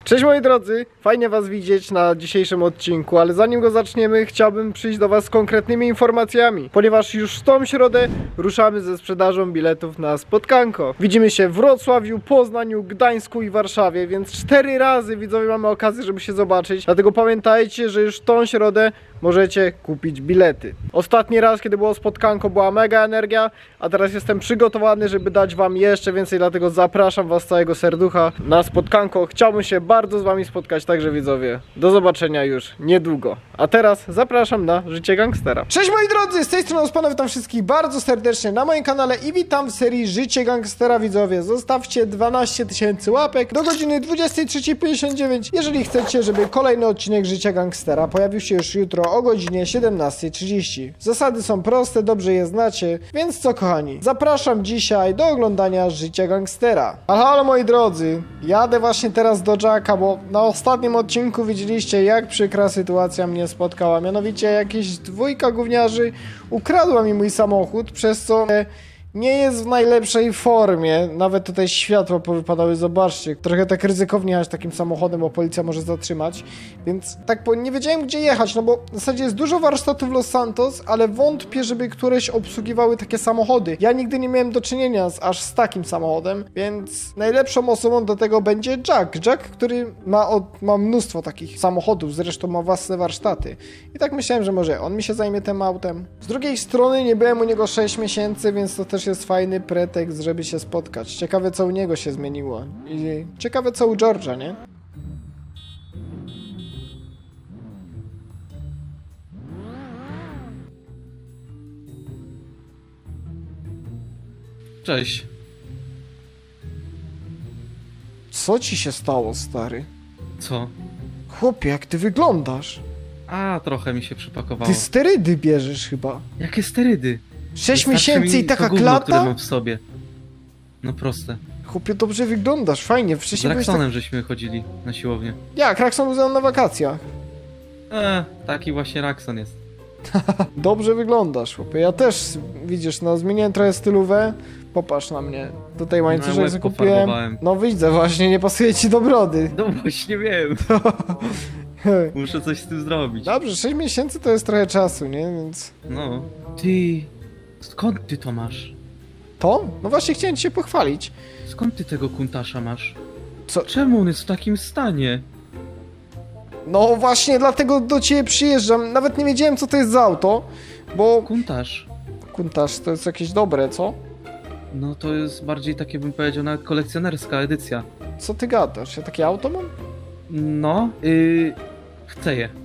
Cześć moi drodzy, fajnie was widzieć na dzisiejszym odcinku, ale zanim go zaczniemy, chciałbym przyjść do was z konkretnymi informacjami, ponieważ już w tą środę ruszamy ze sprzedażą biletów na spotkanko. Widzimy się w Wrocławiu, Poznaniu, Gdańsku i Warszawie, więc 4 razy widzowie mamy okazję, żeby się zobaczyć, dlatego pamiętajcie, że już w tą środę możecie kupić bilety. Ostatni raz, kiedy było spotkanko, była mega energia, a teraz jestem przygotowany, żeby dać wam jeszcze więcej, dlatego zapraszam was z całego serducha na spotkanko. Chciałbym się bardzo z wami spotkać, także widzowie, do zobaczenia już niedługo. A teraz zapraszam na Życie Gangstera. Cześć moi drodzy, z tej strony Ospano, witam wszystkich bardzo serdecznie na moim kanale i witam w serii Życie Gangstera, widzowie. Zostawcie 12 000 łapek do godziny 23:59, jeżeli chcecie, żeby kolejny odcinek Życia Gangstera pojawił się już jutro o godzinie 17:30. Zasady są proste, dobrze je znacie, więc co kochani, zapraszam dzisiaj do oglądania Życia Gangstera. Halo moi drodzy, jadę właśnie teraz do Jacka, bo na ostatnim odcinku widzieliście, jak przykra sytuacja mnie spotkała. Mianowicie jakaś dwójka gówniarzy ukradła mi mój samochód, przez co nie jest w najlepszej formie. Nawet tutaj światła powypadały, zobaczcie. Trochę tak ryzykownie jechać takim samochodem, bo policja może zatrzymać. Więc tak nie wiedziałem, gdzie jechać, no bo w zasadzie jest dużo warsztatów w Los Santos, ale wątpię, żeby któreś obsługiwały takie samochody. Ja nigdy nie miałem do czynienia aż z takim samochodem, więc najlepszą osobą do tego będzie Jack. Jack, który ma mnóstwo takich samochodów, zresztą ma własne warsztaty. I tak myślałem, że może on mi się zajmie tym autem. Z drugiej strony nie byłem u niego 6 miesięcy, więc to też jest fajny pretekst, żeby się spotkać. Ciekawe, co u niego się zmieniło. I ciekawe, co u George'a, nie? Cześć. Co ci się stało, stary? Co? Chłopie, jak ty wyglądasz? A, trochę mi się przypakowało. Ty sterydy bierzesz chyba. Jakie sterydy? 6 miesięcy i taka to gówno, które klata? mam w sobie. No proste. Chłopie, dobrze wyglądasz, fajnie. Z Wcześniej byłeś Raksonem żeśmy chodzili na siłownię. Jak? Rakson był na wakacjach. Taki właśnie Rakson jest. Dobrze wyglądasz, chłopie. Ja też, widzisz, no zmieniłem trochę stylówę. Popatrz na mnie. Tutaj łańcuszek łeb zakupiłem. pofarbowałem. No widzę właśnie, nie pasuje ci do brody. No właśnie wiem. Muszę coś z tym zrobić. Dobrze, 6 miesięcy to jest trochę czasu, nie? Więc... No. Ty... Skąd ty to masz? To? No właśnie chciałem ci się pochwalić. Skąd ty tego kuntasza masz? Co? Czemu on jest w takim stanie? No właśnie, dlatego do ciebie przyjeżdżam. Nawet nie wiedziałem, co to jest za auto, bo... Kuntasz? Kuntaż to jest jakieś dobre, co? No to jest bardziej takie, bym powiedział, nawet kolekcjonerska edycja. Co ty gadasz? Ja takie auto mam? No, chcę je.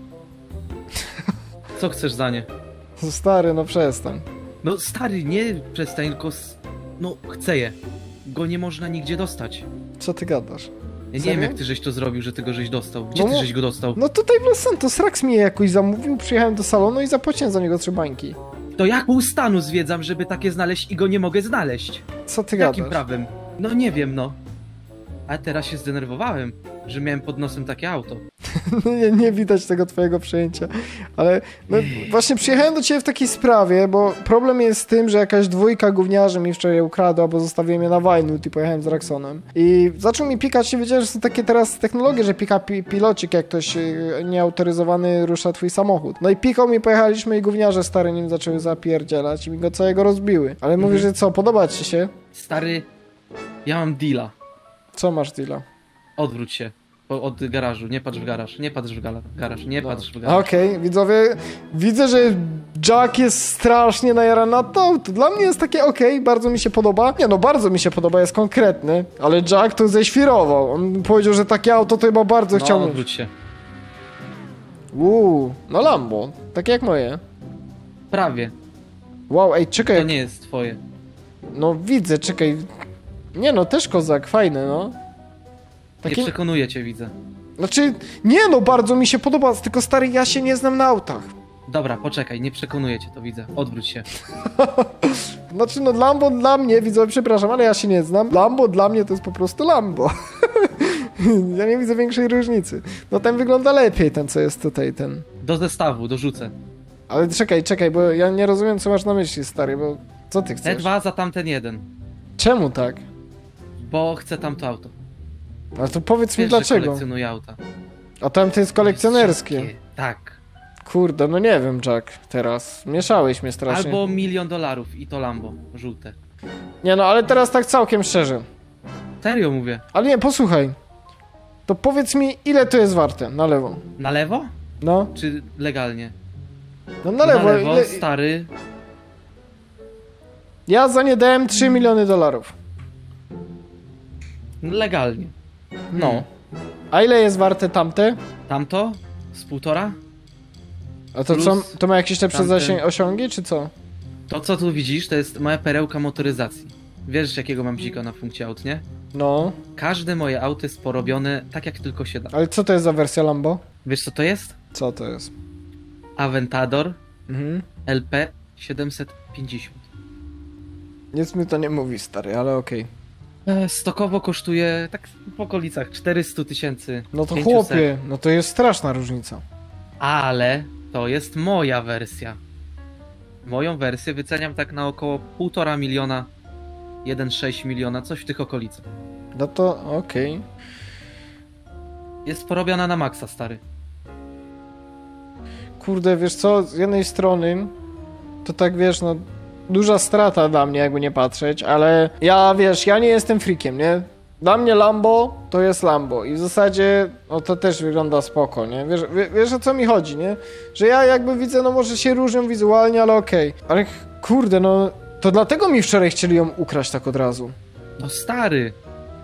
Co chcesz za nie? Stary, no przestań. No stary, nie przestań, tylko no chcę je. Go nie można nigdzie dostać. Co ty gadasz? Ja nie Serio? wiem, jak ty żeś to zrobił, że ty go żeś dostał. Gdzie No, ty żeś go dostał? No tutaj w Los Santos Rax mi je jakoś zamówił, przyjechałem do salonu i zapłaciłem za niego 3 bańki. To jak pół stanu zwiedzam, żeby takie znaleźć i go nie mogę znaleźć? Co ty Jakim gadasz? prawem? No nie wiem, no. A teraz się zdenerwowałem, że miałem pod nosem takie auto. nie widać tego twojego przejęcia, ale no, właśnie przyjechałem do ciebie w takiej sprawie, bo problem jest z tym, że jakaś dwójka gówniarzy mi wczoraj ukradła, bo zostawiłem je na Wajnut i pojechałem z Raksonem. I zaczął mi pikać, nie wiedziałem, że są takie teraz technologie, że pika pilocik, jak ktoś nieautoryzowany rusza twój samochód. No i pikał mi, pojechaliśmy i gówniarze stare nim zaczęły zapierdzielać i mi go całego rozbiły. Ale mówisz, że co, podoba ci się? Stary, ja mam deala. Co masz, deala? Odwróć się. Od garażu, nie patrz w garaż, nie patrz w garaż, nie patrz w garaż. Okej, widzowie, widzę, że Jack jest strasznie najarany na to auto. Dla mnie jest takie okej, bardzo mi się podoba. Nie no, bardzo mi się podoba, jest konkretny, ale Jack to ześwirował. On powiedział, że takie auto to chyba bardzo No, chciał mieć. odwróć się. No Lambo, takie jak moje. Prawie. Wow, ej, czekaj. To nie jest twoje. No widzę, czekaj. Nie no, też kozak, fajny, no. Nie przekonuję cię, widzę. Znaczy, nie no, bardzo mi się podoba, tylko stary, ja się nie znam na autach. Dobra, poczekaj, nie przekonuję cię, to widzę. Odwróć się. Znaczy, no Lambo dla mnie, widzowie, przepraszam, ale ja się nie znam. Lambo dla mnie to jest po prostu Lambo. Ja nie widzę większej różnicy. No ten wygląda lepiej, ten co jest tutaj, ten. Do zestawu, dorzucę. Ale czekaj, bo ja nie rozumiem, co masz na myśli, stary, bo co ty chcesz? Te 2 za tamten 1. Czemu tak? Bo chcę tamto auto. Ale to powiedz mi Wiesz, że dlaczego. kolekcjonuję auta. A tam to jest kolekcjonerskie. Rzadkie. Tak. Kurde, no nie wiem, Jack, teraz. Mieszałeś mnie strasznie. Albo $1 milion i to Lambo, żółte. Nie no, ale teraz tak całkiem szczerze. Serio mówię. Ale nie, posłuchaj. To powiedz mi, ile to jest warte na lewo. Na lewo? No, Czy legalnie? no na lewo. Ile... stary. Ja za nie dałem 3 miliony dolarów. Legalnie. No. A ile jest warte tamte? Tamto? Z 1,5? A to Plus co, to ma jakieś lepsze tamten. osiągi, czy co? To co tu widzisz, to jest moja perełka motoryzacji. Wiesz jakiego mam bzika na punkcie aut, nie? No. Każde moje auto jest porobione tak jak tylko się da. Ale co to jest za wersja Lambo? Wiesz co to jest? Co to jest? Aventador Mhm. LP 750. Nic mi to nie mówi, stary, ale okej. Stokowo kosztuje tak w okolicach 400 000. No to 500. chłopie, no to jest straszna różnica. Ale to jest moja wersja. Moją wersję wyceniam tak na około 1,5 miliona, 1,6 miliona, coś w tych okolicach. No to okej. Jest porobiona na maksa, stary. Kurde, wiesz co, z jednej strony to tak, wiesz, no duża strata dla mnie, jakby nie patrzeć, ale ja, wiesz, ja nie jestem freakiem, nie? Dla mnie Lambo to jest Lambo i w zasadzie, no to też wygląda spoko, nie? Wiesz o co mi chodzi, nie? Że ja jakby widzę, no może się różnią wizualnie, ale okej. Ale kurde, no to dlatego mi wczoraj chcieli ją ukraść tak od razu. No stary,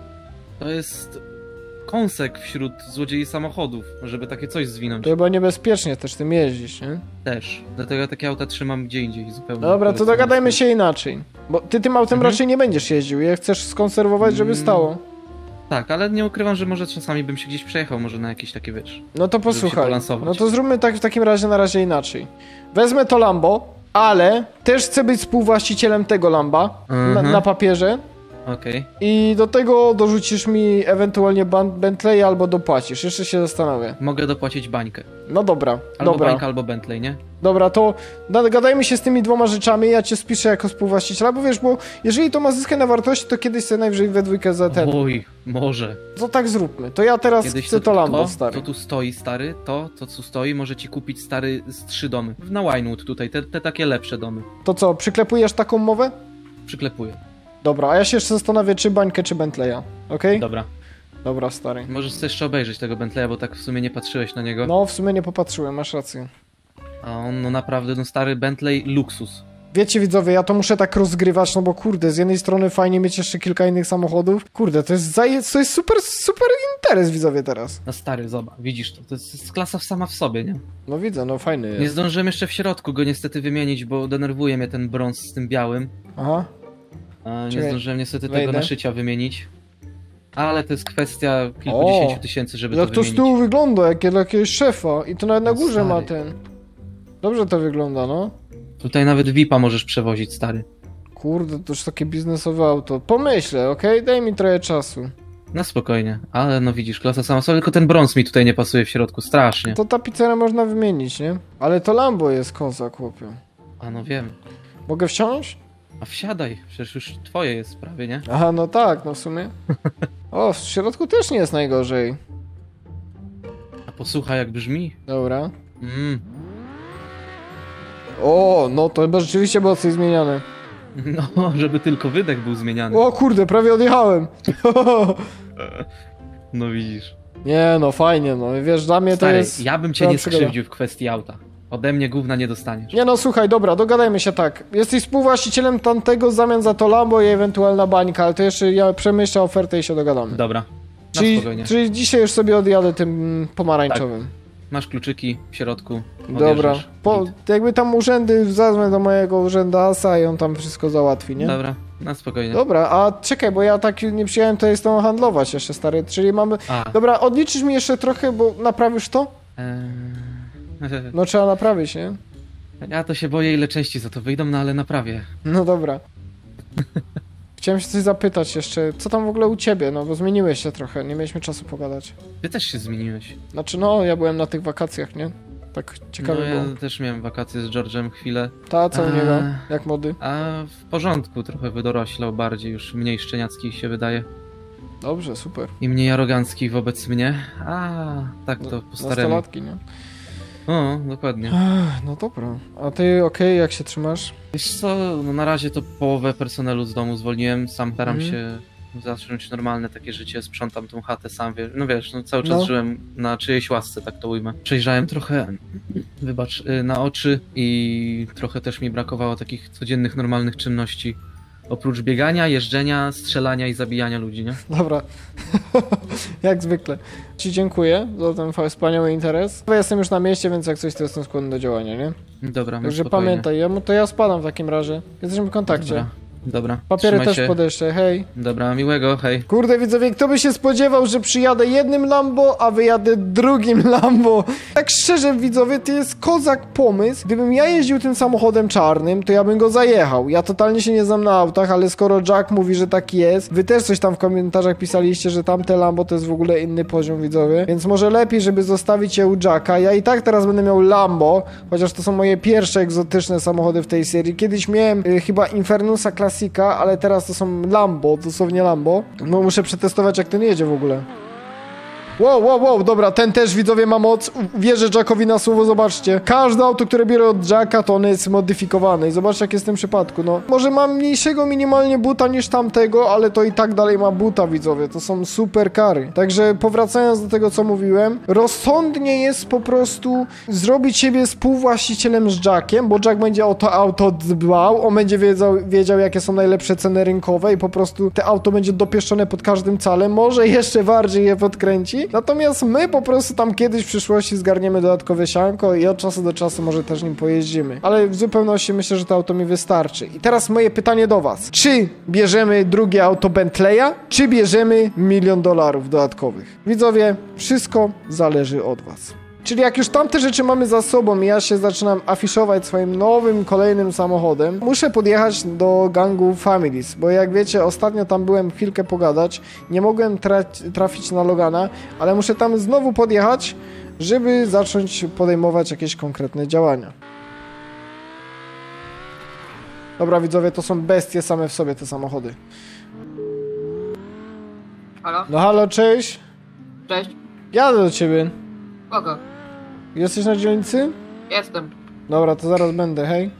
to jest kąsek wśród złodziei samochodów, żeby takie coś zwinąć. To chyba niebezpiecznie też tym jeździć, nie? Też. Dlatego ja takie auta trzymam gdzie indziej zupełnie. Dobra, to dogadajmy się inaczej. Bo ty tym autem raczej nie będziesz jeździł, je chcesz skonserwować, żeby stało. Tak, ale nie ukrywam, że może czasami bym się gdzieś przejechał, może na jakieś takie, wiesz... No to się posłuchaj, polansować. no to zróbmy tak w takim razie na razie inaczej. Wezmę to Lambo, ale też chcę być współwłaścicielem tego Lamba na papierze Okej. i do tego dorzucisz mi ewentualnie Bentley albo dopłacisz, jeszcze się zastanowię. Mogę dopłacić bańkę. No dobra, Albo dobra, bańka, albo Bentley, nie? dobra, to gadajmy się z tymi dwoma rzeczami, ja cię spiszę jako współwłaściciela, bo wiesz, bo jeżeli to ma zyskać na wartości, to kiedyś sobie najwyżej we dwójkę za ten. Oj, może. To tak zróbmy, to ja teraz Kiedyś chcę to Lambo, stary. To tu stoi, stary, to tu stoi, może ci kupić, stary, z 3 domy. Na Winewood tutaj, te takie lepsze domy. To co, przyklepujesz taką mowę? Przyklepuję. Dobra, a ja się jeszcze zastanawiam, czy bańkę, czy Bentleya, okej? Dobra. Dobra, stary. Możesz sobie jeszcze obejrzeć tego Bentleya, bo tak w sumie nie patrzyłeś na niego. No, w sumie nie popatrzyłem, masz rację. A on, no naprawdę, no stary Bentley luksus. Wiecie widzowie, ja to muszę tak rozgrywać, no bo kurde, z jednej strony fajnie mieć jeszcze kilka innych samochodów. Kurde, to jest super interes widzowie teraz. No stary, zobacz, widzisz to, to jest klasa sama w sobie, nie? No widzę, no fajny Nie jest. zdążyłem jeszcze w środku go niestety wymienić, bo denerwuje mnie ten brąz z tym białym. Aha. Nie Czekaj, zdążyłem niestety wejdę. tego naszycia wymienić. Ale to jest kwestia kilkudziesięciu tysięcy, żeby Jak to to z wymienić. tyłu wygląda, jak dla jakiegoś szefa. I to nawet na No górze ma stary. ten. Dobrze to wygląda, no. Tutaj nawet VIP-a możesz przewozić, stary. Kurde, to już takie biznesowe auto. Pomyślę, okej? Daj mi trochę czasu. No spokojnie, ale no widzisz, klasa sama sobie, tylko ten brąz mi tutaj nie pasuje w środku, strasznie. To tapicerę można wymienić, nie? Ale to Lambo jest kozak, chłopie. A no wiem. Mogę wsiąść? A wsiadaj, przecież już twoje jest prawie, nie? Aha, no tak, no w sumie. O, w środku też nie jest najgorzej. A posłuchaj jak brzmi. Dobra. Mm. O, no to chyba rzeczywiście było coś zmieniane. No, żeby tylko wydech był zmieniany. O kurde, prawie odjechałem. No widzisz. Nie, no fajnie, no wiesz, dla mnie Stary, to jest... ja bym cię pełna nie przygoda. skrzywdził w kwestii auta. Ode mnie gówna nie dostaniesz. Nie no, słuchaj, dobra, dogadajmy się tak. Jesteś współwłaścicielem tamtego w zamian za to Lambo i ewentualna bańka, ale to jeszcze ja przemyślę ofertę i się dogadamy. Dobra, na spokojnie. Czyli dzisiaj już sobie odjadę tym pomarańczowym. Masz kluczyki w środku. Dobra, odjeżdżasz. Git. jakby tam urzędy, zadzwoń do mojego urzędasa i on tam wszystko załatwi, nie? Dobra, na spokojnie. Dobra, a czekaj, bo ja tak nie przyjechałem tutaj z tą handlować jeszcze, stary, czyli mamy... A. Dobra, odliczysz mi jeszcze trochę, bo naprawisz to? No trzeba naprawić, nie? Ja to się boję, ile części za to wyjdą, no ale naprawię. No dobra. Chciałem się coś zapytać jeszcze, co tam w ogóle u ciebie, no bo zmieniłeś się trochę, nie mieliśmy czasu pogadać. Ty też się zmieniłeś. Znaczy no, ja byłem na tych wakacjach, nie? Tak ciekawe No było. ja też miałem wakacje z George'em chwilę. Ta, co u niego? Eee. Jak mody? A w porządku, trochę wydoroślał bardziej, już mniej szczeniacki się wydaje. Dobrze, super. I mniej arogancki wobec mnie. A, tak to po staremu. Nastolatki, nie? O, dokładnie. No dobra. A ty okej, jak się trzymasz? Wiesz co, no na razie to połowę personelu z domu zwolniłem, sam staram Mhm. się zacząć normalne takie życie, sprzątam tą chatę sam, no wiesz, no cały czas No. żyłem na czyjejś łasce, tak to ujmę. Przejrzałem trochę, wybacz, na oczy i trochę też mi brakowało takich codziennych, normalnych czynności. Oprócz biegania, jeżdżenia, strzelania i zabijania ludzi, nie? Dobra. Jak zwykle. Ci dziękuję za ten wspaniały interes. Ja jestem już na mieście, więc jak coś, to jestem skłonny do działania, nie? Dobra, no Także spokojnie. pamiętaj, to ja spadam w takim razie. Jesteśmy w kontakcie. Dobra. Papiery Trzymaj też się. podeszczę, hej. Dobra, miłego, hej. Kurde widzowie, kto by się spodziewał, że przyjadę jednym Lambo, a wyjadę drugim Lambo? Tak szczerze widzowie, to jest kozak pomysł. Gdybym ja jeździł tym samochodem czarnym, to ja bym go zajechał. Ja totalnie się nie znam na autach, ale skoro Jack mówi, że tak jest, wy też coś tam w komentarzach pisaliście, że tamte Lambo to jest w ogóle inny poziom widzowie, więc może lepiej, żeby zostawić je u Jacka. Ja i tak teraz będę miał Lambo, chociaż to są moje pierwsze egzotyczne samochody w tej serii. Kiedyś miałem chyba Infernusa Classica, ale teraz to są Lambo, dosłownie Lambo. No muszę przetestować, jak ten jedzie w ogóle. Wow, dobra, ten też widzowie ma moc. Wierzę Jackowi na słowo, zobaczcie. Każde auto, które biorę od Jacka, to ono jest modyfikowane. I zobaczcie, jak jest w tym przypadku, no. Może mam mniejszego minimalnie buta niż tamtego, ale to i tak dalej ma buta, widzowie. To są super kary. Także powracając do tego, co mówiłem, rozsądnie jest po prostu zrobić siebie współwłaścicielem z Jackiem, bo Jack będzie o to auto dbał, on będzie wiedział, jakie są najlepsze ceny rynkowe i po prostu te auto będzie dopieszczone pod każdym calem, może jeszcze bardziej je podkręci. Natomiast my po prostu tam kiedyś w przyszłości zgarniemy dodatkowe sianko i od czasu do czasu może też nim pojeździmy. Ale w zupełności myślę, że to auto mi wystarczy. I teraz moje pytanie do was. Czy bierzemy drugie auto Bentleya, czy bierzemy $1 milion dodatkowych? Widzowie, wszystko zależy od was. Czyli jak już tamte rzeczy mamy za sobą i ja się zaczynam afiszować swoim nowym, kolejnym samochodem, muszę podjechać do gangu Families, bo jak wiecie, ostatnio tam byłem chwilkę pogadać, nie mogłem trafić na Logana, ale muszę tam znowu podjechać, żeby zacząć podejmować jakieś konkretne działania. Dobra widzowie, to są bestie same w sobie te samochody. Halo? No halo, cześć. Cześć. Jadę do ciebie. Kogo? Jesteś na dzielnicy? Jestem. Dobra, to zaraz będę, hej.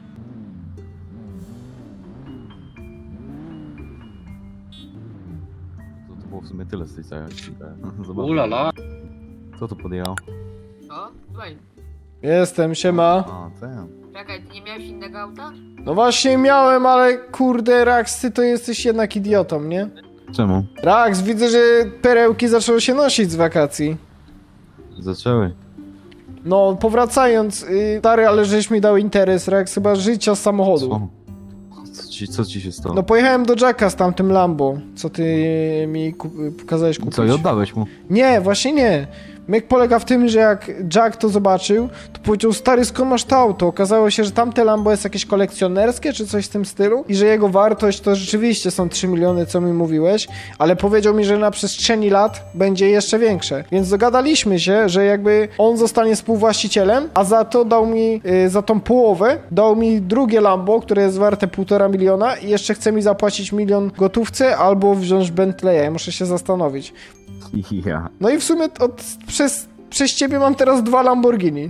To było w sumie tyle z tej całej akcji. Zobacz. Ulala. Kto to podjechał? O, słuchaj. Jestem, siema. A, ten. Czekaj, ty nie miałeś innego auta? No właśnie miałem, ale kurde, Rax, ty to jesteś jednak idiotą, nie? Czemu? Rax, widzę, że perełki zaczęły się nosić z wakacji. Zaczęły. No, powracając, stary, ale żeś mi dał interes, Rax, chyba życia z samochodu. Co? Co ci się stało? No pojechałem do Jacka z tamtym Lambo, co ty mi kazałeś kupić. Co, i oddałeś mu? Nie, właśnie nie. Myk polega w tym, że jak Jack to zobaczył, to powiedział, stary, skąd masz to auto? Okazało się, że tamte Lambo jest jakieś kolekcjonerskie, czy coś w tym stylu i że jego wartość to rzeczywiście są 3 miliony, co mi mówiłeś, ale powiedział mi, że na przestrzeni lat będzie jeszcze większe. Więc dogadaliśmy się, że jakby on zostanie współwłaścicielem, a za to dał mi, za tą połowę, dał mi drugie Lambo, które jest warte 1,5 miliona i jeszcze chce mi zapłacić 1 milion gotówce albo wziąć Bentleya. Ja muszę się zastanowić. Ja. No i w sumie przez ciebie mam teraz 2 Lamborghini.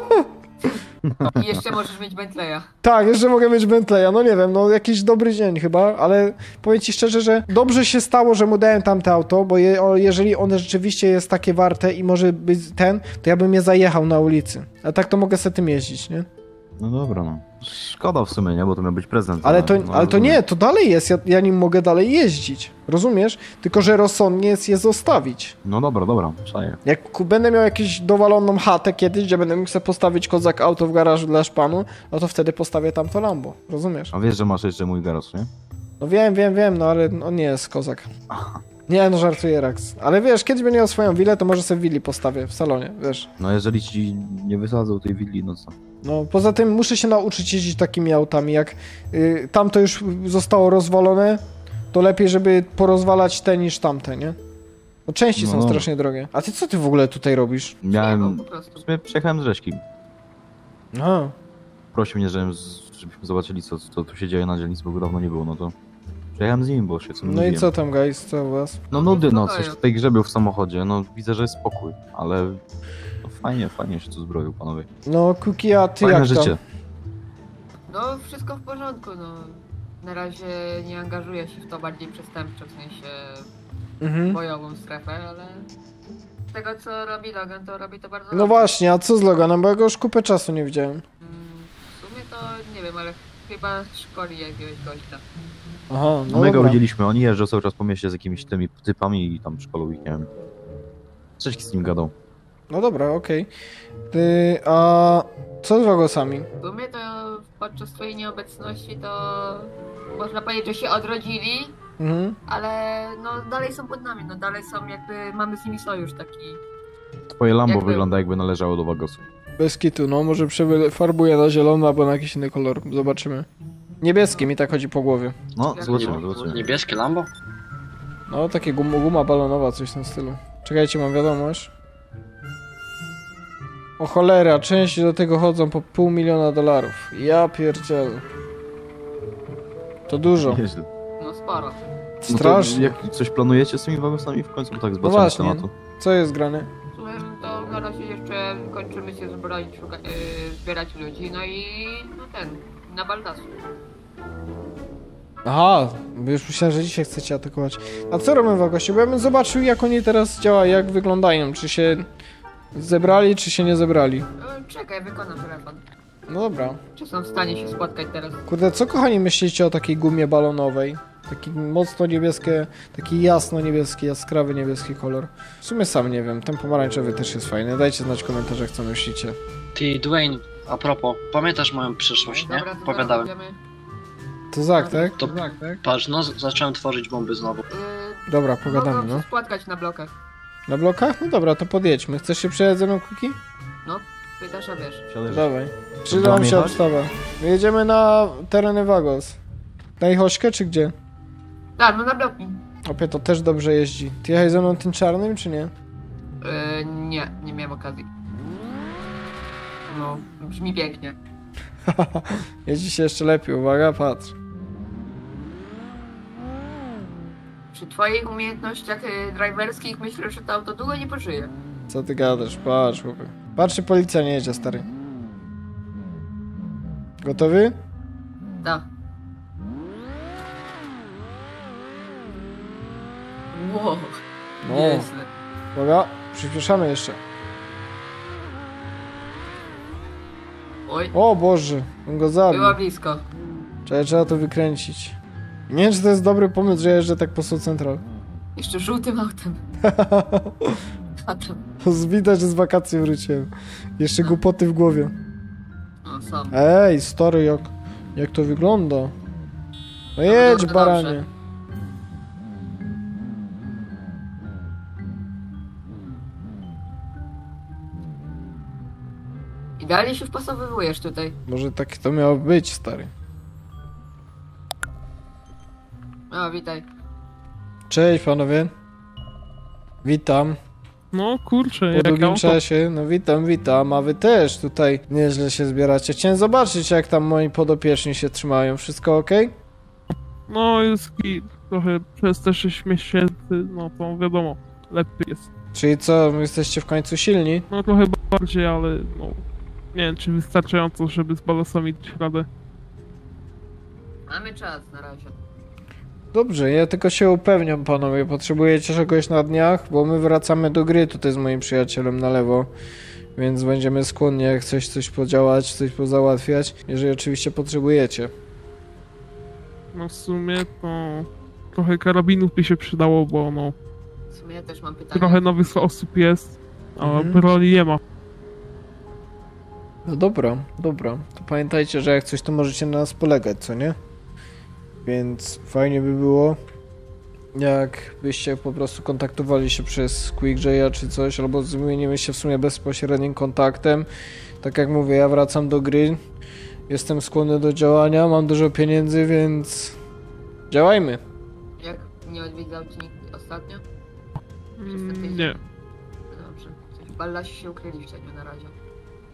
I jeszcze możesz mieć Bentleya. Tak, jeszcze mogę mieć Bentleya, no nie wiem, no jakiś dobry dzień chyba, ale powiem ci szczerze, że dobrze się stało, że mu dałem tamte auto, bo jeżeli one rzeczywiście jest takie warte i może być to ja bym je zajechał na ulicy. A tak to mogę sobie tym jeździć, nie? No dobra, no. Szkoda w sumie, nie? Bo to miał być prezent. Ale no, to nie, to dalej jest, ja nim mogę dalej jeździć, rozumiesz? Tylko, że rozsądnie jest je zostawić. No dobra, czaję. Jak będę miał jakąś dowaloną chatę kiedyś, gdzie będę mógł sobie postawić kozak auto w garażu dla szpanu, no to wtedy postawię tam to Lambo, rozumiesz? A wiesz, że masz jeszcze mój garaż, nie? No wiem, no ale on nie jest kozak. Nie, no żartuję, Rax. Ale wiesz, kiedyś będę miał swoją willę, to może sobie willi postawię w salonie, wiesz. No jeżeli ci nie wysadzą tej willi, no co? No, poza tym muszę się nauczyć jeździć takimi autami, jak tamto już zostało rozwalone, to lepiej, żeby porozwalać te niż tamte, nie? No części są No. strasznie drogie. A ty co ty w ogóle tutaj robisz? Miałem... Przyjechał po prostu. W sumie przyjechałem z Rzeszki. Aha. Prosił mnie, żebyśmy zobaczyli, co tu się dzieje na dzielnicy, bo go dawno nie było, no to... Przejechałem z nim, bo się w sumie No i nudziłem. co tam, guys, co u was? No nudy, no, Spokoju. coś tutaj grzebił w samochodzie, no widzę, że jest spokój, ale no, fajnie się tu zbroił, panowie. No, Kuki, a ty Fajne jak tam? życie. No, wszystko w porządku, no. Na razie nie angażuję się w to bardziej przestępczo, w sensie Mhm. bojową strefę, ale z tego co robi Logan, to robi to bardzo No dobrze. właśnie, a co z Loganem, bo ja go już kupę czasu nie widziałem. W sumie to nie wiem, ale chyba szkoli jakiegoś gościa. Aha, no My go dobra. widzieliśmy, oni jeżdżą cały czas po mieście z jakimiś tymi typami i tam szkolą ich, nie wiem. Coś z nim gadał. No dobra, okej. Ty, a co z Wagosami? W sumie to podczas twojej nieobecności to można powiedzieć, że się odrodzili, Mhm. ale no dalej są pod nami, no dalej są jakby, mamy z nimi sojusz taki. Twoje Lambo Jak był? wygląda jakby należało do Wagosu. Bez kitu, no może farbuję na zielono albo na jakiś inny kolor, zobaczymy. Niebieski mi tak chodzi po głowie. No, Jak zobaczymy. Niebieskie Lambo? No, takie guma balonowa, coś w tym stylu. Czekajcie, mam wiadomość. O cholera, części do tego chodzą po $500 000. Ja pierdzielę. To dużo. Nieźle. No sporo. No to Strasznie. jak coś planujecie z tymi Wagosami w końcu, bo tak zbaczamy właśnie. tematu. Co jest grane? W sumie to na razie jeszcze kończymy się zbroić, zbierać ludzi, no i no na Baldasu. Aha, bo już myślałem, że dzisiaj chcecie atakować. A co robią Wagosi? Bo ja bym zobaczył, jak oni teraz działają, jak wyglądają. Czy się zebrali, czy się nie zebrali. Czekaj, wykonam telefon. No dobra. Czy są w stanie się spotkać teraz? Kurde, co kochani myślicie o takiej gumie balonowej? Taki mocno niebieskie, taki jasno niebieski, jaskrawy niebieski kolor. W sumie sam nie wiem, ten pomarańczowy też jest fajny. Dajcie znać w komentarzach, co myślicie. Ty, Dwayne, a propos, pamiętasz moją przyszłość, nie? Dobra, to Opowiadałem. zaraz będziemy. To Zak, tak? To patrz, no zacząłem tworzyć bomby znowu. Dobra, pogadamy, Mogą no. się spotkać na blokach. Na blokach? No dobra, to podjedźmy. Chcesz się przejechać ze mną, Kuki? No, pytasz, a wiesz. Dawaj. To Przyda nam mamy się jechać? obstawa. My jedziemy na tereny Vagos. Na ich ośkę, czy gdzie? Tak, no na bloki. Opie, to też dobrze jeździ. Ty jechałeś ze mną tym czarnym, czy nie? Nie miałem okazji. No, brzmi pięknie. Jeździ się jeszcze lepiej, uwaga, patrz. Przy twoich umiejętnościach driverskich myślę, że to auto długo nie pożyje. Co ty gadasz? Patrz, chłopie. Patrz, czy policja nie jedzie, stary. Gotowy? Tak. Wow, No. nieźle. Uwaga, przyspieszamy jeszcze. Oj, O Boże, on go zabił. było blisko. Trzeba to wykręcić. Nie wiem, czy to jest dobry pomysł, że jeżdżę tak po South Central. Jeszcze żółtym autem. A to, Widać, że z wakacji wróciłem. Jeszcze głupoty w głowie. no sam. Ej, stary, jak to wygląda? No jedź, dobrze, baranie. dobrze. Idealnie się wpasowywujesz tutaj. Może tak to miało być, stary. O, witaj. Cześć, panowie. Witam. No kurczę, Po jak długim auto. czasie. No witam, a wy też tutaj nieźle się zbieracie. Chciałem zobaczyć, jak tam moi podopieczni się trzymają. Wszystko ok? No jest trochę przez te 6 miesięcy, no to wiadomo, lepiej jest. Czyli co, wy jesteście w końcu silni? No trochę bardziej, ale no nie wiem czy wystarczająco, żeby z balosami dać radę. Mamy czas na razie. Dobrze, ja tylko się upewniam, panowie. Potrzebujecie czegoś na dniach? Bo my wracamy do gry tutaj z moim przyjacielem na lewo. Więc będziemy skłonni jak coś podziałać, coś pozałatwiać. Jeżeli oczywiście potrzebujecie. No w sumie to trochę karabinów by się przydało, bo no W sumie ja też mam pytanie. trochę nowych osób jest, a Mhm. broni nie ma. No dobra. To pamiętajcie, że jak coś, to możecie na nas polegać, co nie? Więc fajnie by było, jakbyście po prostu kontaktowali się przez QuickJ'a czy coś, albo zmienimy się w sumie bezpośrednim kontaktem. Tak jak mówię, ja wracam do gry, jestem skłonny do działania, mam dużo pieniędzy, więc działajmy. Jak nie odwiedzał ci nikt ostatnio? Nie. Dobrze. W Ballasi się ukryliście, nie na razie.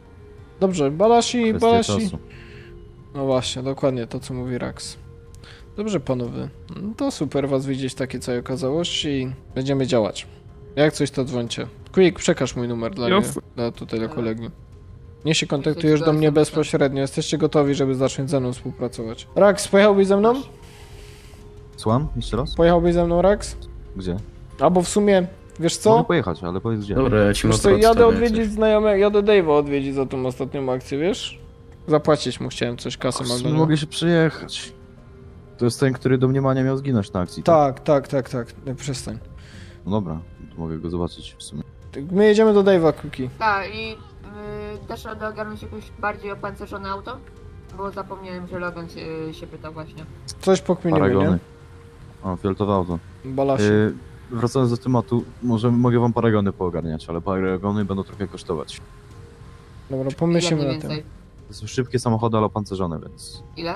Dobrze, Balasi. Kwestia czasu. No właśnie, dokładnie to, co mówi Rax. Dobrze, panowie. No to super was widzieć w takiej całej okazałości i będziemy działać. Jak coś, to dzwońcie. Quick, przekaż mój numer Jasne. dla kolegi. Niech się kontaktujesz do mnie bezpośrednio. Jesteście gotowi, żeby zacząć ze mną współpracować. Rax, pojechałbyś ze mną? Słucham? Jeszcze raz? Pojechałbyś ze mną, Rax? Gdzie? Albo w sumie, wiesz Mogę co? pojechać, ale powiedz gdzie. Dobra, ja ci Wiesz mogę co, jadę odstawiać odwiedzić coś. znajomego, jadę Dave'a odwiedzić za tą ostatnią akcję, wiesz? Zapłacić mu chciałem coś, kasę mam do niego. Mogę się przyjechać. To jest ten, który do mniemania miał zginąć na akcji. Tak. No, przestań. No dobra, to mogę go zobaczyć w sumie. My jedziemy do Dave'a, Kuki. Tak, i też radę ogarnąć jakieś bardziej opancerzone auto? Bo zapomniałem, że Logan się pytał właśnie. Coś pokminimy, nie? Paragony. O, fioletowe auto. Balasie. Wracając do tematu, mogę wam paragony poogarniać, ale paragony będą trochę kosztować. Dobra, Ile pomyślmy mniej na tym. więcej? To są szybkie samochody, ale opancerzone, więc... Ile?